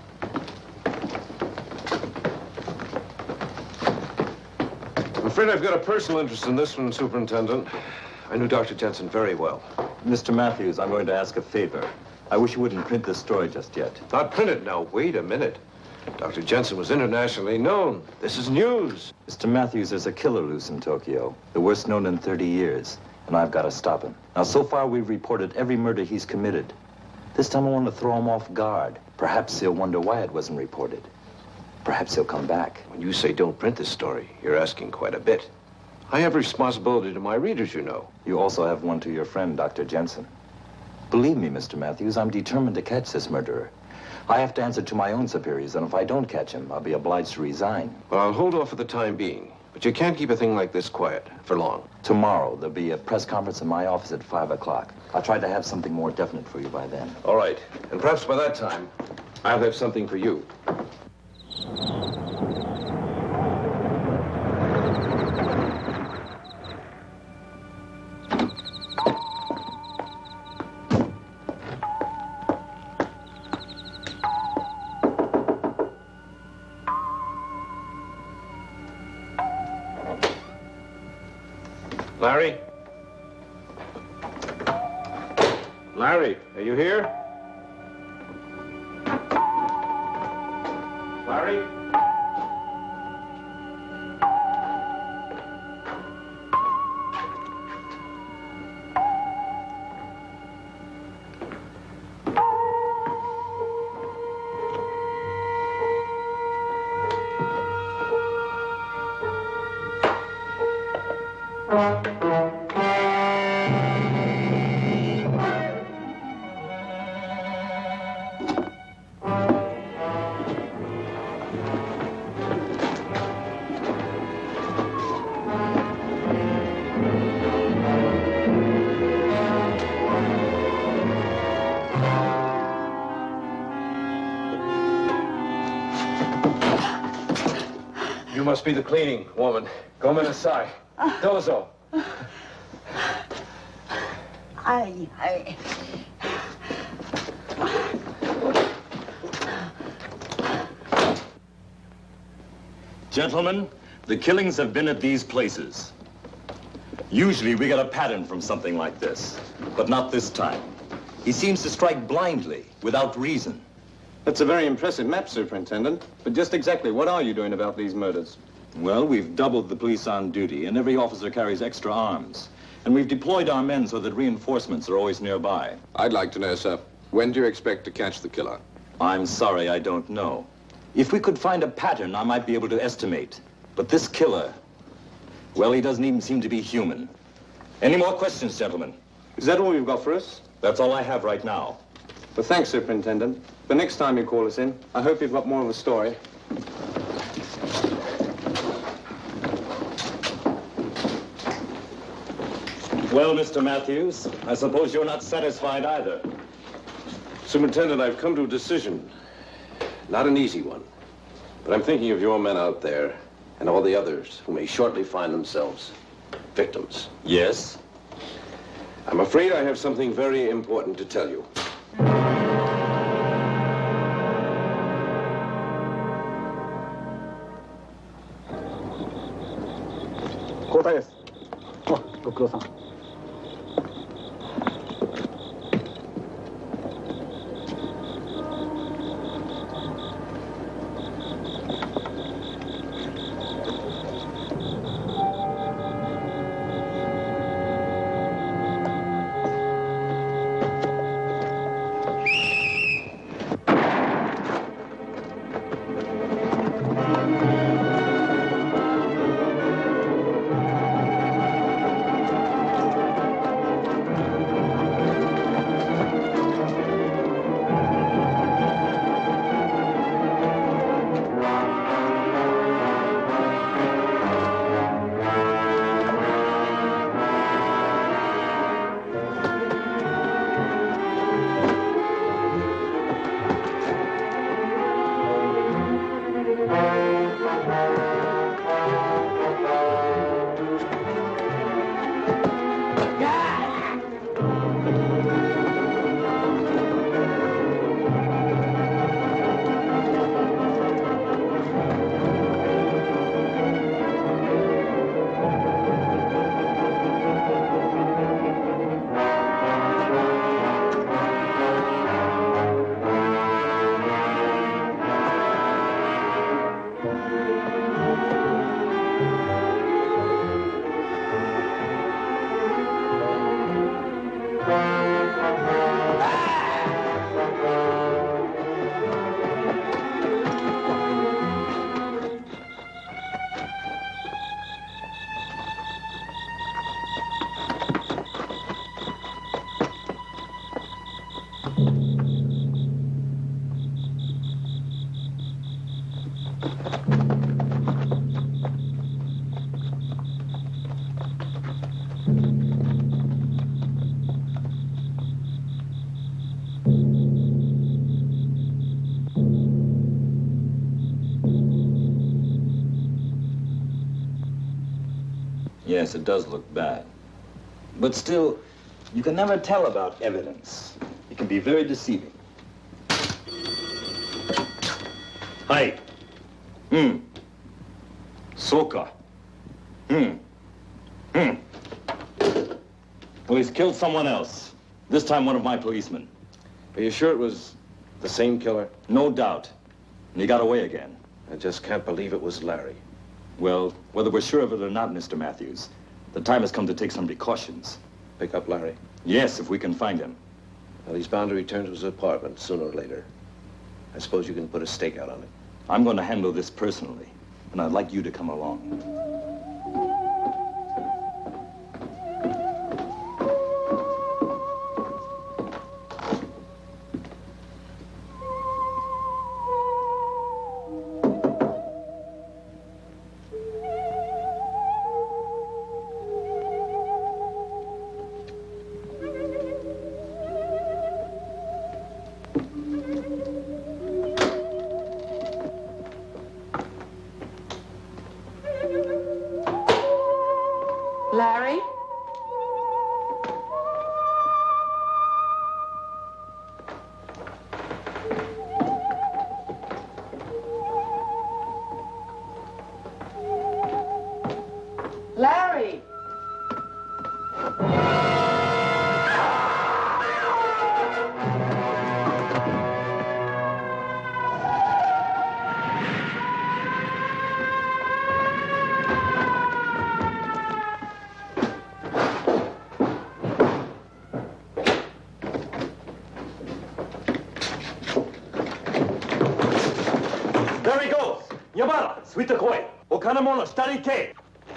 I'm afraid I've got a personal interest in this one, Superintendent. I knew Dr. Jensen very well. Mr. Matthews, I'm going to ask a favor. I wish you wouldn't print this story just yet. Not print it now. Wait a minute. Dr. Jensen was internationally known. This is news. Mr. Matthews, there's a killer loose in Tokyo, the worst known in 30 years, and I've got to stop him. Now, so far, we've reported every murder he's committed. This time, I want to throw him off guard. Perhaps he'll wonder why it wasn't reported. Perhaps he'll come back. When you say don't print this story, you're asking quite a bit. I have a responsibility to my readers, you know. You also have one to your friend, Dr. Jensen. Believe me, Mr. Matthews, I'm determined to catch this murderer. I have to answer to my own superiors, and if I don't catch him, I'll be obliged to resign. Well, I'll hold off for the time being. But you can't keep a thing like this quiet for long. Tomorrow, there'll be a press conference in my office at 5 o'clock. I'll try to have something more definite for you by then. All right. And perhaps by that time, I'll have something for you. Larry? Larry, are you here? Larry? You must be the cleaning woman. Come inside. Dozo. I... Gentlemen, the killings have been at these places. Usually we get a pattern from something like this, but not this time. He seems to strike blindly, without reason. That's a very impressive map, Superintendent. But just exactly what are you doing about these murders? Well, we've doubled the police on duty, and every officer carries extra arms. And we've deployed our men so that reinforcements are always nearby. I'd like to know, sir, when do you expect to catch the killer? I'm sorry, I don't know. If we could find a pattern, I might be able to estimate. But this killer, well, he doesn't even seem to be human. Any more questions, gentlemen? Is that all you've got for us? That's all I have right now. Well, thanks, Superintendent. The next time you call us in, I hope you've got more of a story. Well, Mr. Matthews, I suppose you're not satisfied either. Superintendent, I've come to a decision. Not an easy one. But I'm thinking of your men out there and all the others who may shortly find themselves victims. Yes? I'm afraid I have something very important to tell you. Yes, it does look bad. But still, you can never tell about evidence. It can be very deceiving. Hi. Soka. Well, he's killed someone else. This time one of my policemen. Are you sure it was the same killer? No doubt. And he got away again. I just can't believe it was Larry. Well, whether we're sure of it or not, Mr. Matthews, the time has come to take some precautions. Pick up Larry? Yes, if we can find him. Well, he's bound to return to his apartment sooner or later. I suppose you can put a stakeout on it. I'm going to handle this personally, and I'd like you to come along. Larry? Larry! There he goes! Yamada, suite koi. Okanamono, shitari ke.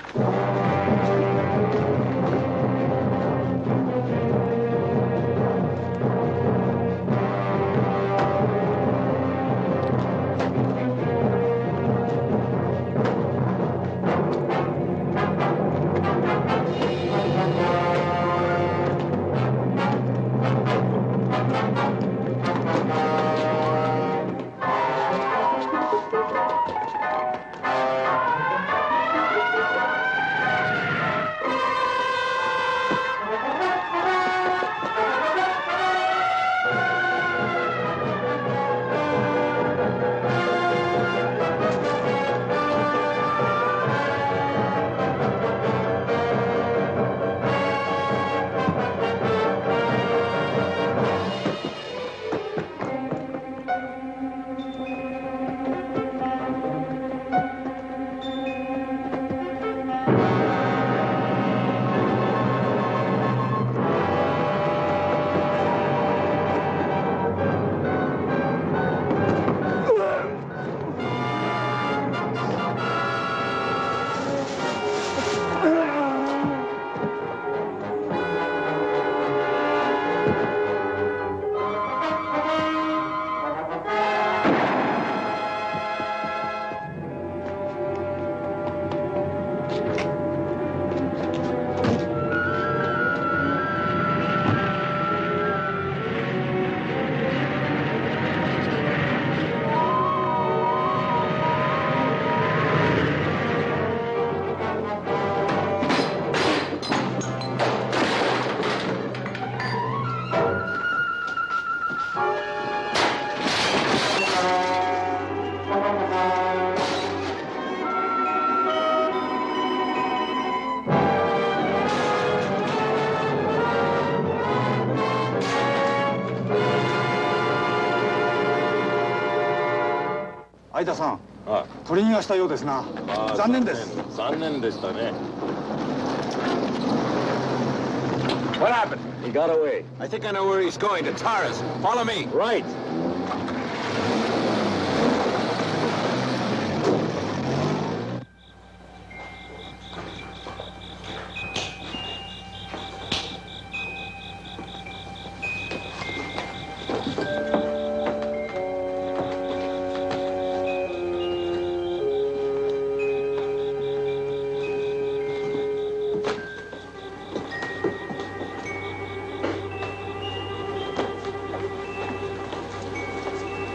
相田さん、取り逃がしたようですな。残念です。 残念でしたね。What happened? He got away. I think I know where he's going, to Taras. Follow me. Right.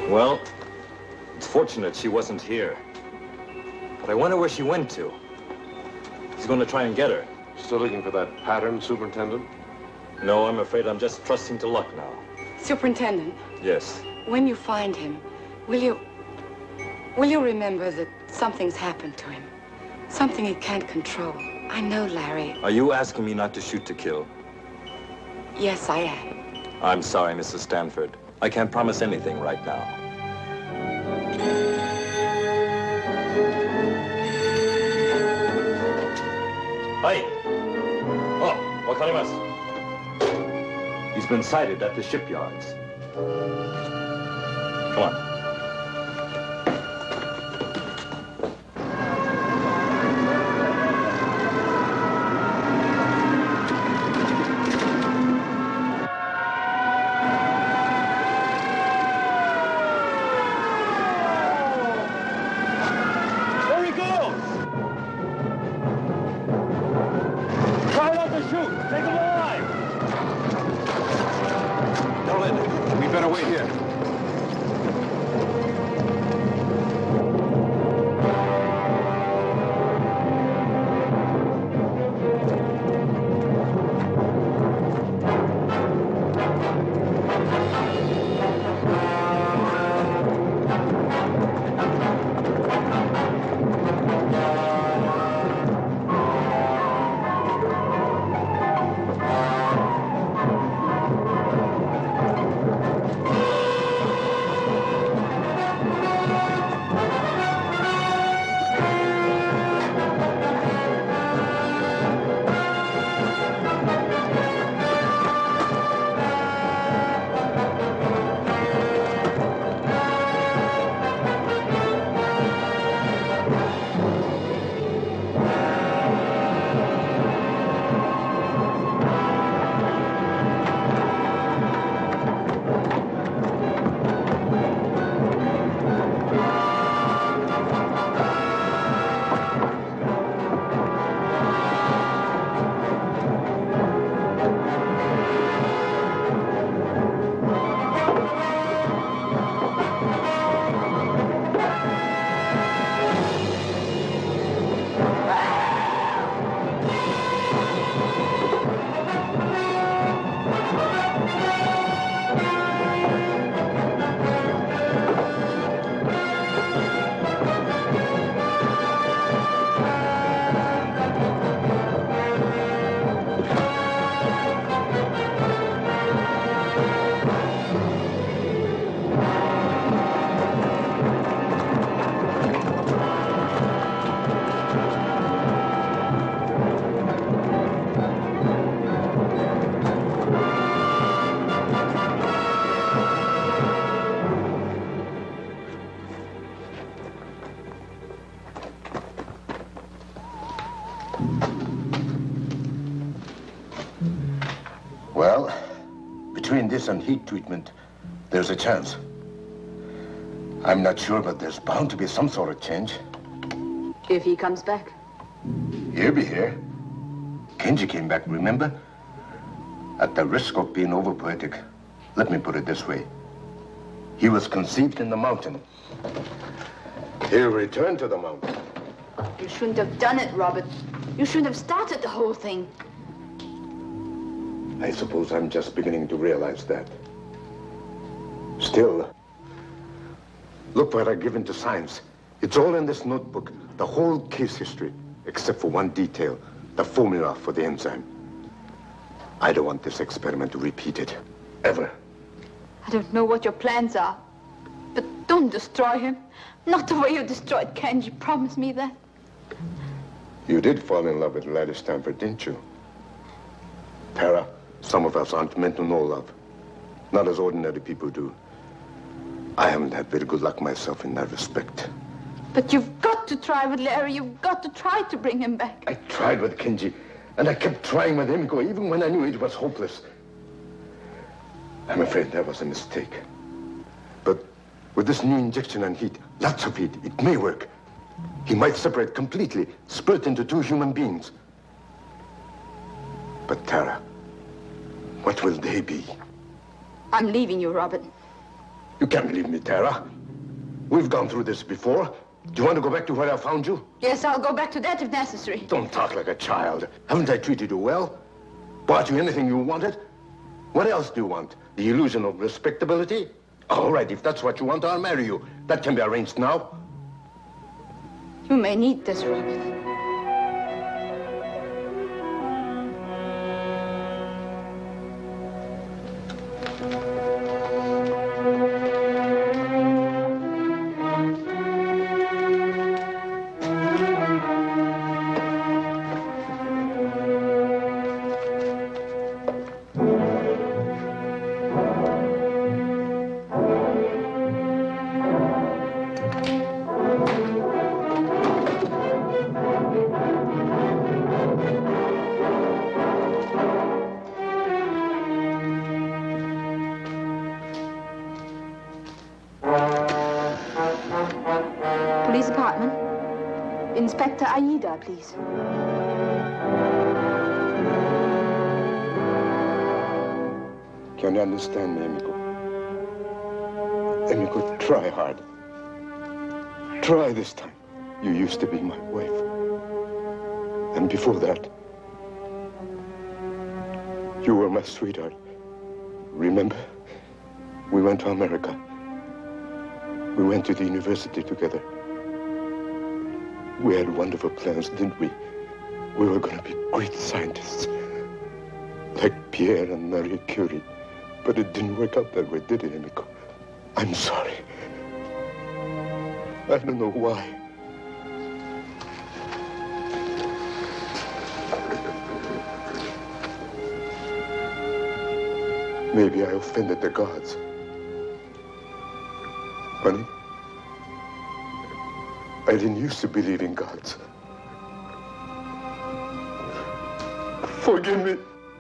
Well, it's fortunate she wasn't here. But I wonder where she went to. He's going to try and get her. Still looking for that pattern, Superintendent? No, I'm afraid I'm just trusting to luck now. Superintendent, Yes. when you find him, will you remember that something's happened to him? Something he can't control. I know, Larry. Are you asking me not to shoot to kill? Yes, I am. I'm sorry, Mrs. Stanford. I can't promise anything right now. Hi. Oh, wakarimasu. He's been sighted at the shipyards. Come on. There he goes! Try not to shoot! Take him alive! Now, Linda, we better wait here. Well, between this and heat treatment, there's a chance. I'm not sure, but there's bound to be some sort of change. If he comes back. He'll be here. Kenji came back, remember? At the risk of being over-poetic, let me put it this way. He was conceived in the mountain. He'll return to the mountain. You shouldn't have done it, Robert. You shouldn't have started the whole thing. I suppose I'm just beginning to realize that. Still, look what I've given to science. It's all in this notebook, the whole case history, except for one detail, the formula for the enzyme. I don't want this experiment to repeat it, ever. I don't know what your plans are, but don't destroy him. Not the way you destroyed Kenji. Promise me that. You did fall in love with Larry Stanford, didn't you? Tara, some of us aren't meant to know love. Not as ordinary people do. I haven't had very good luck myself in that respect. But you've got to try with Larry. You've got to try to bring him back. I tried with Kenji, and I kept trying with Emiko, even when I knew it was hopeless. I'm afraid that was a mistake. But with this new injection and heat, lots of heat, it may work. He might separate completely, split into two human beings. But Tara, what will they be? I'm leaving you, Robert. You can't leave me, Tara. We've gone through this before. Do you want to go back to where I found you? Yes, I'll go back to that if necessary. Don't talk like a child. Haven't I treated you well? Bought you anything you wanted? What else do you want? The illusion of respectability? All right, if that's what you want, I'll marry you. That can be arranged now. You may need this, Robert. Police department. Inspector Aida, please. Can you understand me, Emiko? Emiko, try hard. Try this time. You used to be my wife. And before that, you were my sweetheart. Remember? We went to America. We went to the university together. We had wonderful plans, didn't we? We were going to be great scientists, like Pierre and Marie Curie. But it didn't work out that way, did it, Emiko? I'm sorry. I don't know why. Maybe I offended the gods. Honey, I didn't used to believe in gods. Forgive me.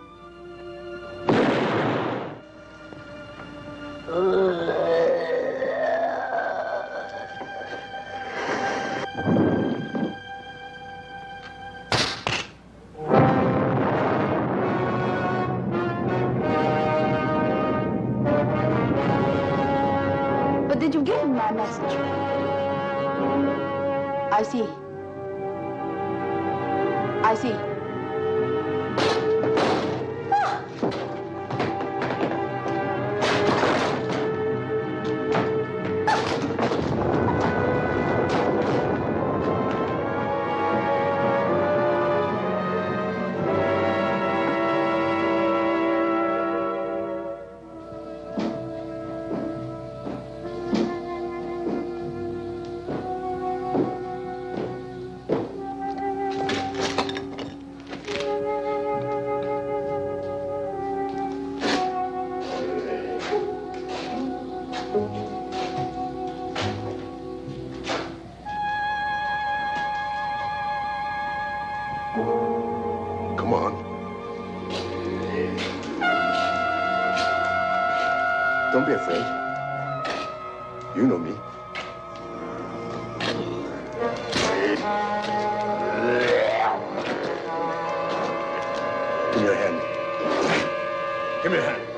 But did you give him my message? I see. I see. Come on. Don't be afraid. You know me. Give me your hand. Give me your hand.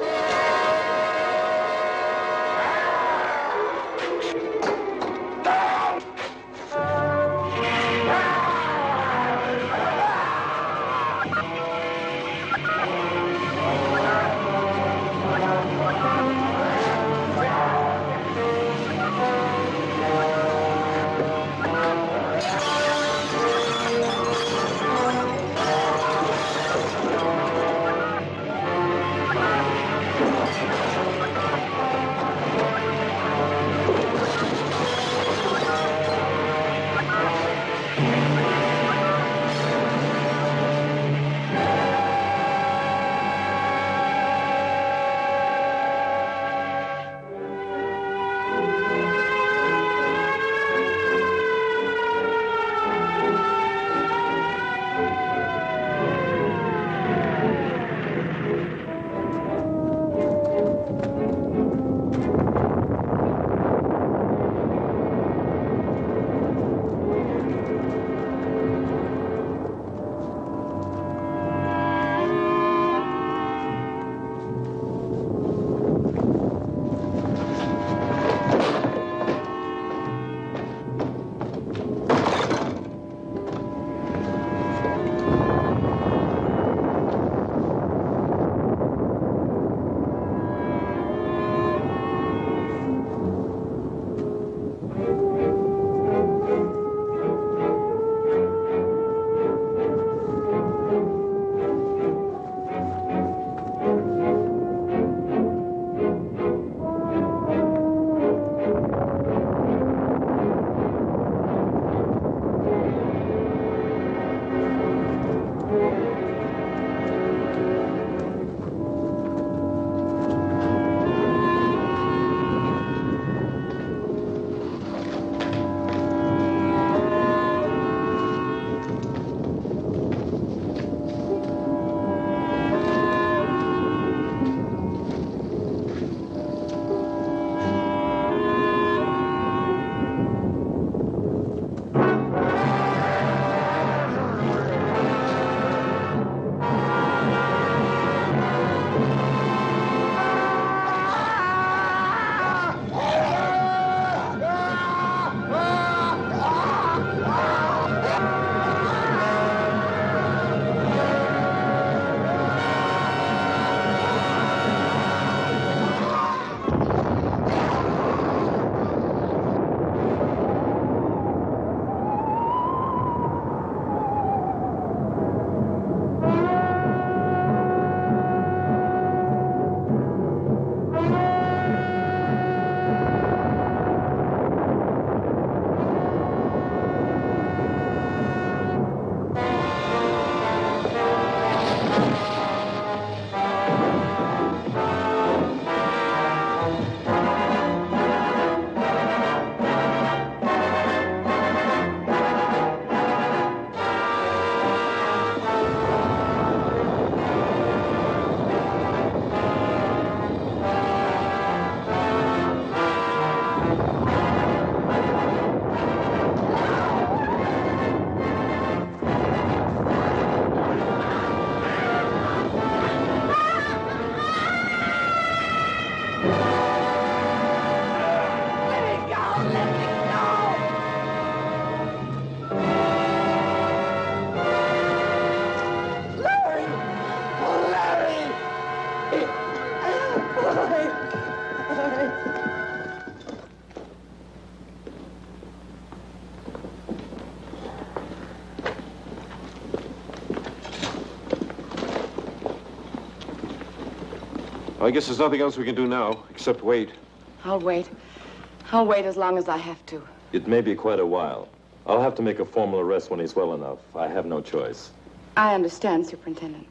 I guess there's nothing else we can do now, except wait. I'll wait. I'll wait as long as I have to. It may be quite a while. I'll have to make a formal arrest when he's well enough. I have no choice. I understand, Superintendent.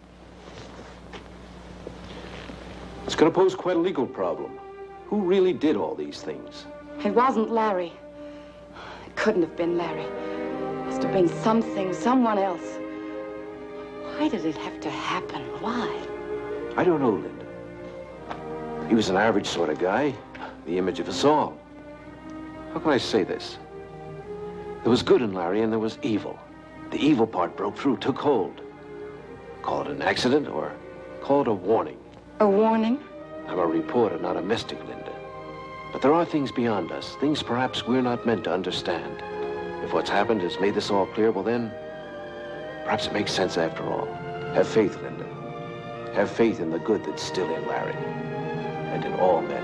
It's going to pose quite a legal problem. Who really did all these things? It wasn't Larry. It couldn't have been Larry. It must have been something, someone else. Why did it have to happen? Why? I don't know, Linda. He was an average sort of guy, the image of us all. How can I say this? There was good in Larry and there was evil. The evil part broke through, took hold. Call it an accident or call it a warning. A warning? I'm a reporter, not a mystic, Linda. But there are things beyond us, things perhaps we're not meant to understand. If what's happened has made this all clear, well then, perhaps it makes sense after all. Have faith, Linda. Have faith in the good that's still in Larry and in all men.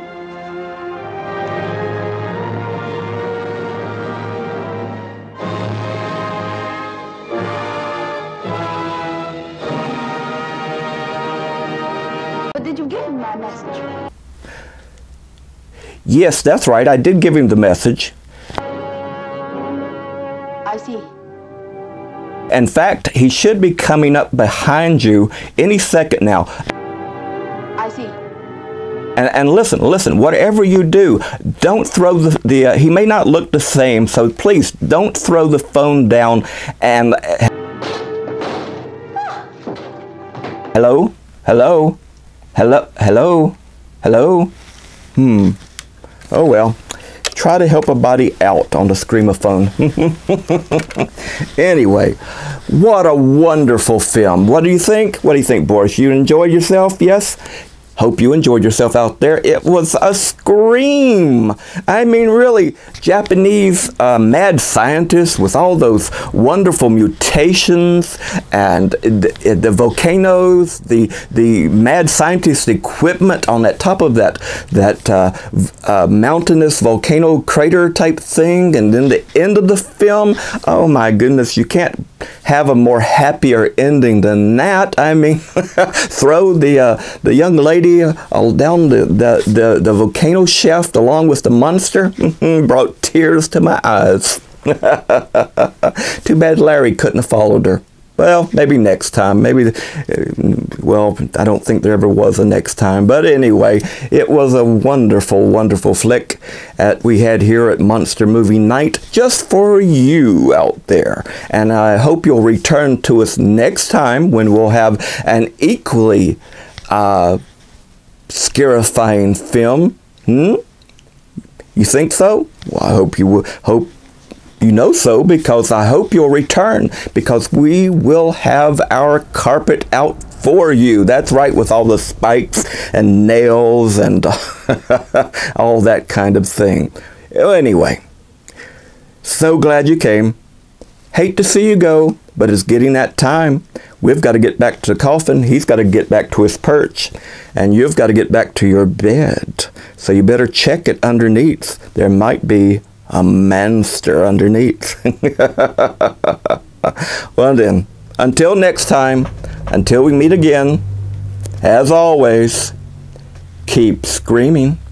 But did you give him my message? Yes, that's right. I did give him the message. I see. In fact, he should be coming up behind you any second now. I see. And listen, whatever you do, don't throw the he may not look the same, so please don't throw the phone down and... Hello? Hello? Hello? Hello? Hello? Oh well. Try to help a body out on the screamophone. Anyway, what a wonderful film. What do you think? What do you think, Boris? You enjoyed yourself? Yes? Hope you enjoyed yourself out there. It was a scream. I mean, really, Japanese mad scientists with all those wonderful mutations and the volcanoes, the mad scientist equipment on that top of that mountainous volcano crater type thing, and then the end of the film. Oh my goodness, you can't have a more happier ending than that. I mean, throw the young lady down the volcano shaft along with the monster. Brought tears to my eyes. Too bad Larry couldn't have followed her. Well, maybe next time. Maybe, well, I don't think there ever was a next time. But anyway, it was a wonderful, wonderful flick we had here at Monster Movie Night just for you out there. And I hope you'll return to us next time when we'll have an equally scarifying film. You think so? Well, I hope you hope you know so, because I hope you'll return, because we will have our carpet out for you. That's right, with all the spikes and nails and all that kind of thing. Anyway, so glad you came. Hate to see you go, but it's getting that time. We've got to get back to the coffin. He's got to get back to his perch. And you've got to get back to your bed. So you better check it underneath. There might be a Manster underneath. Well then, until next time, until we meet again, as always, keep screaming.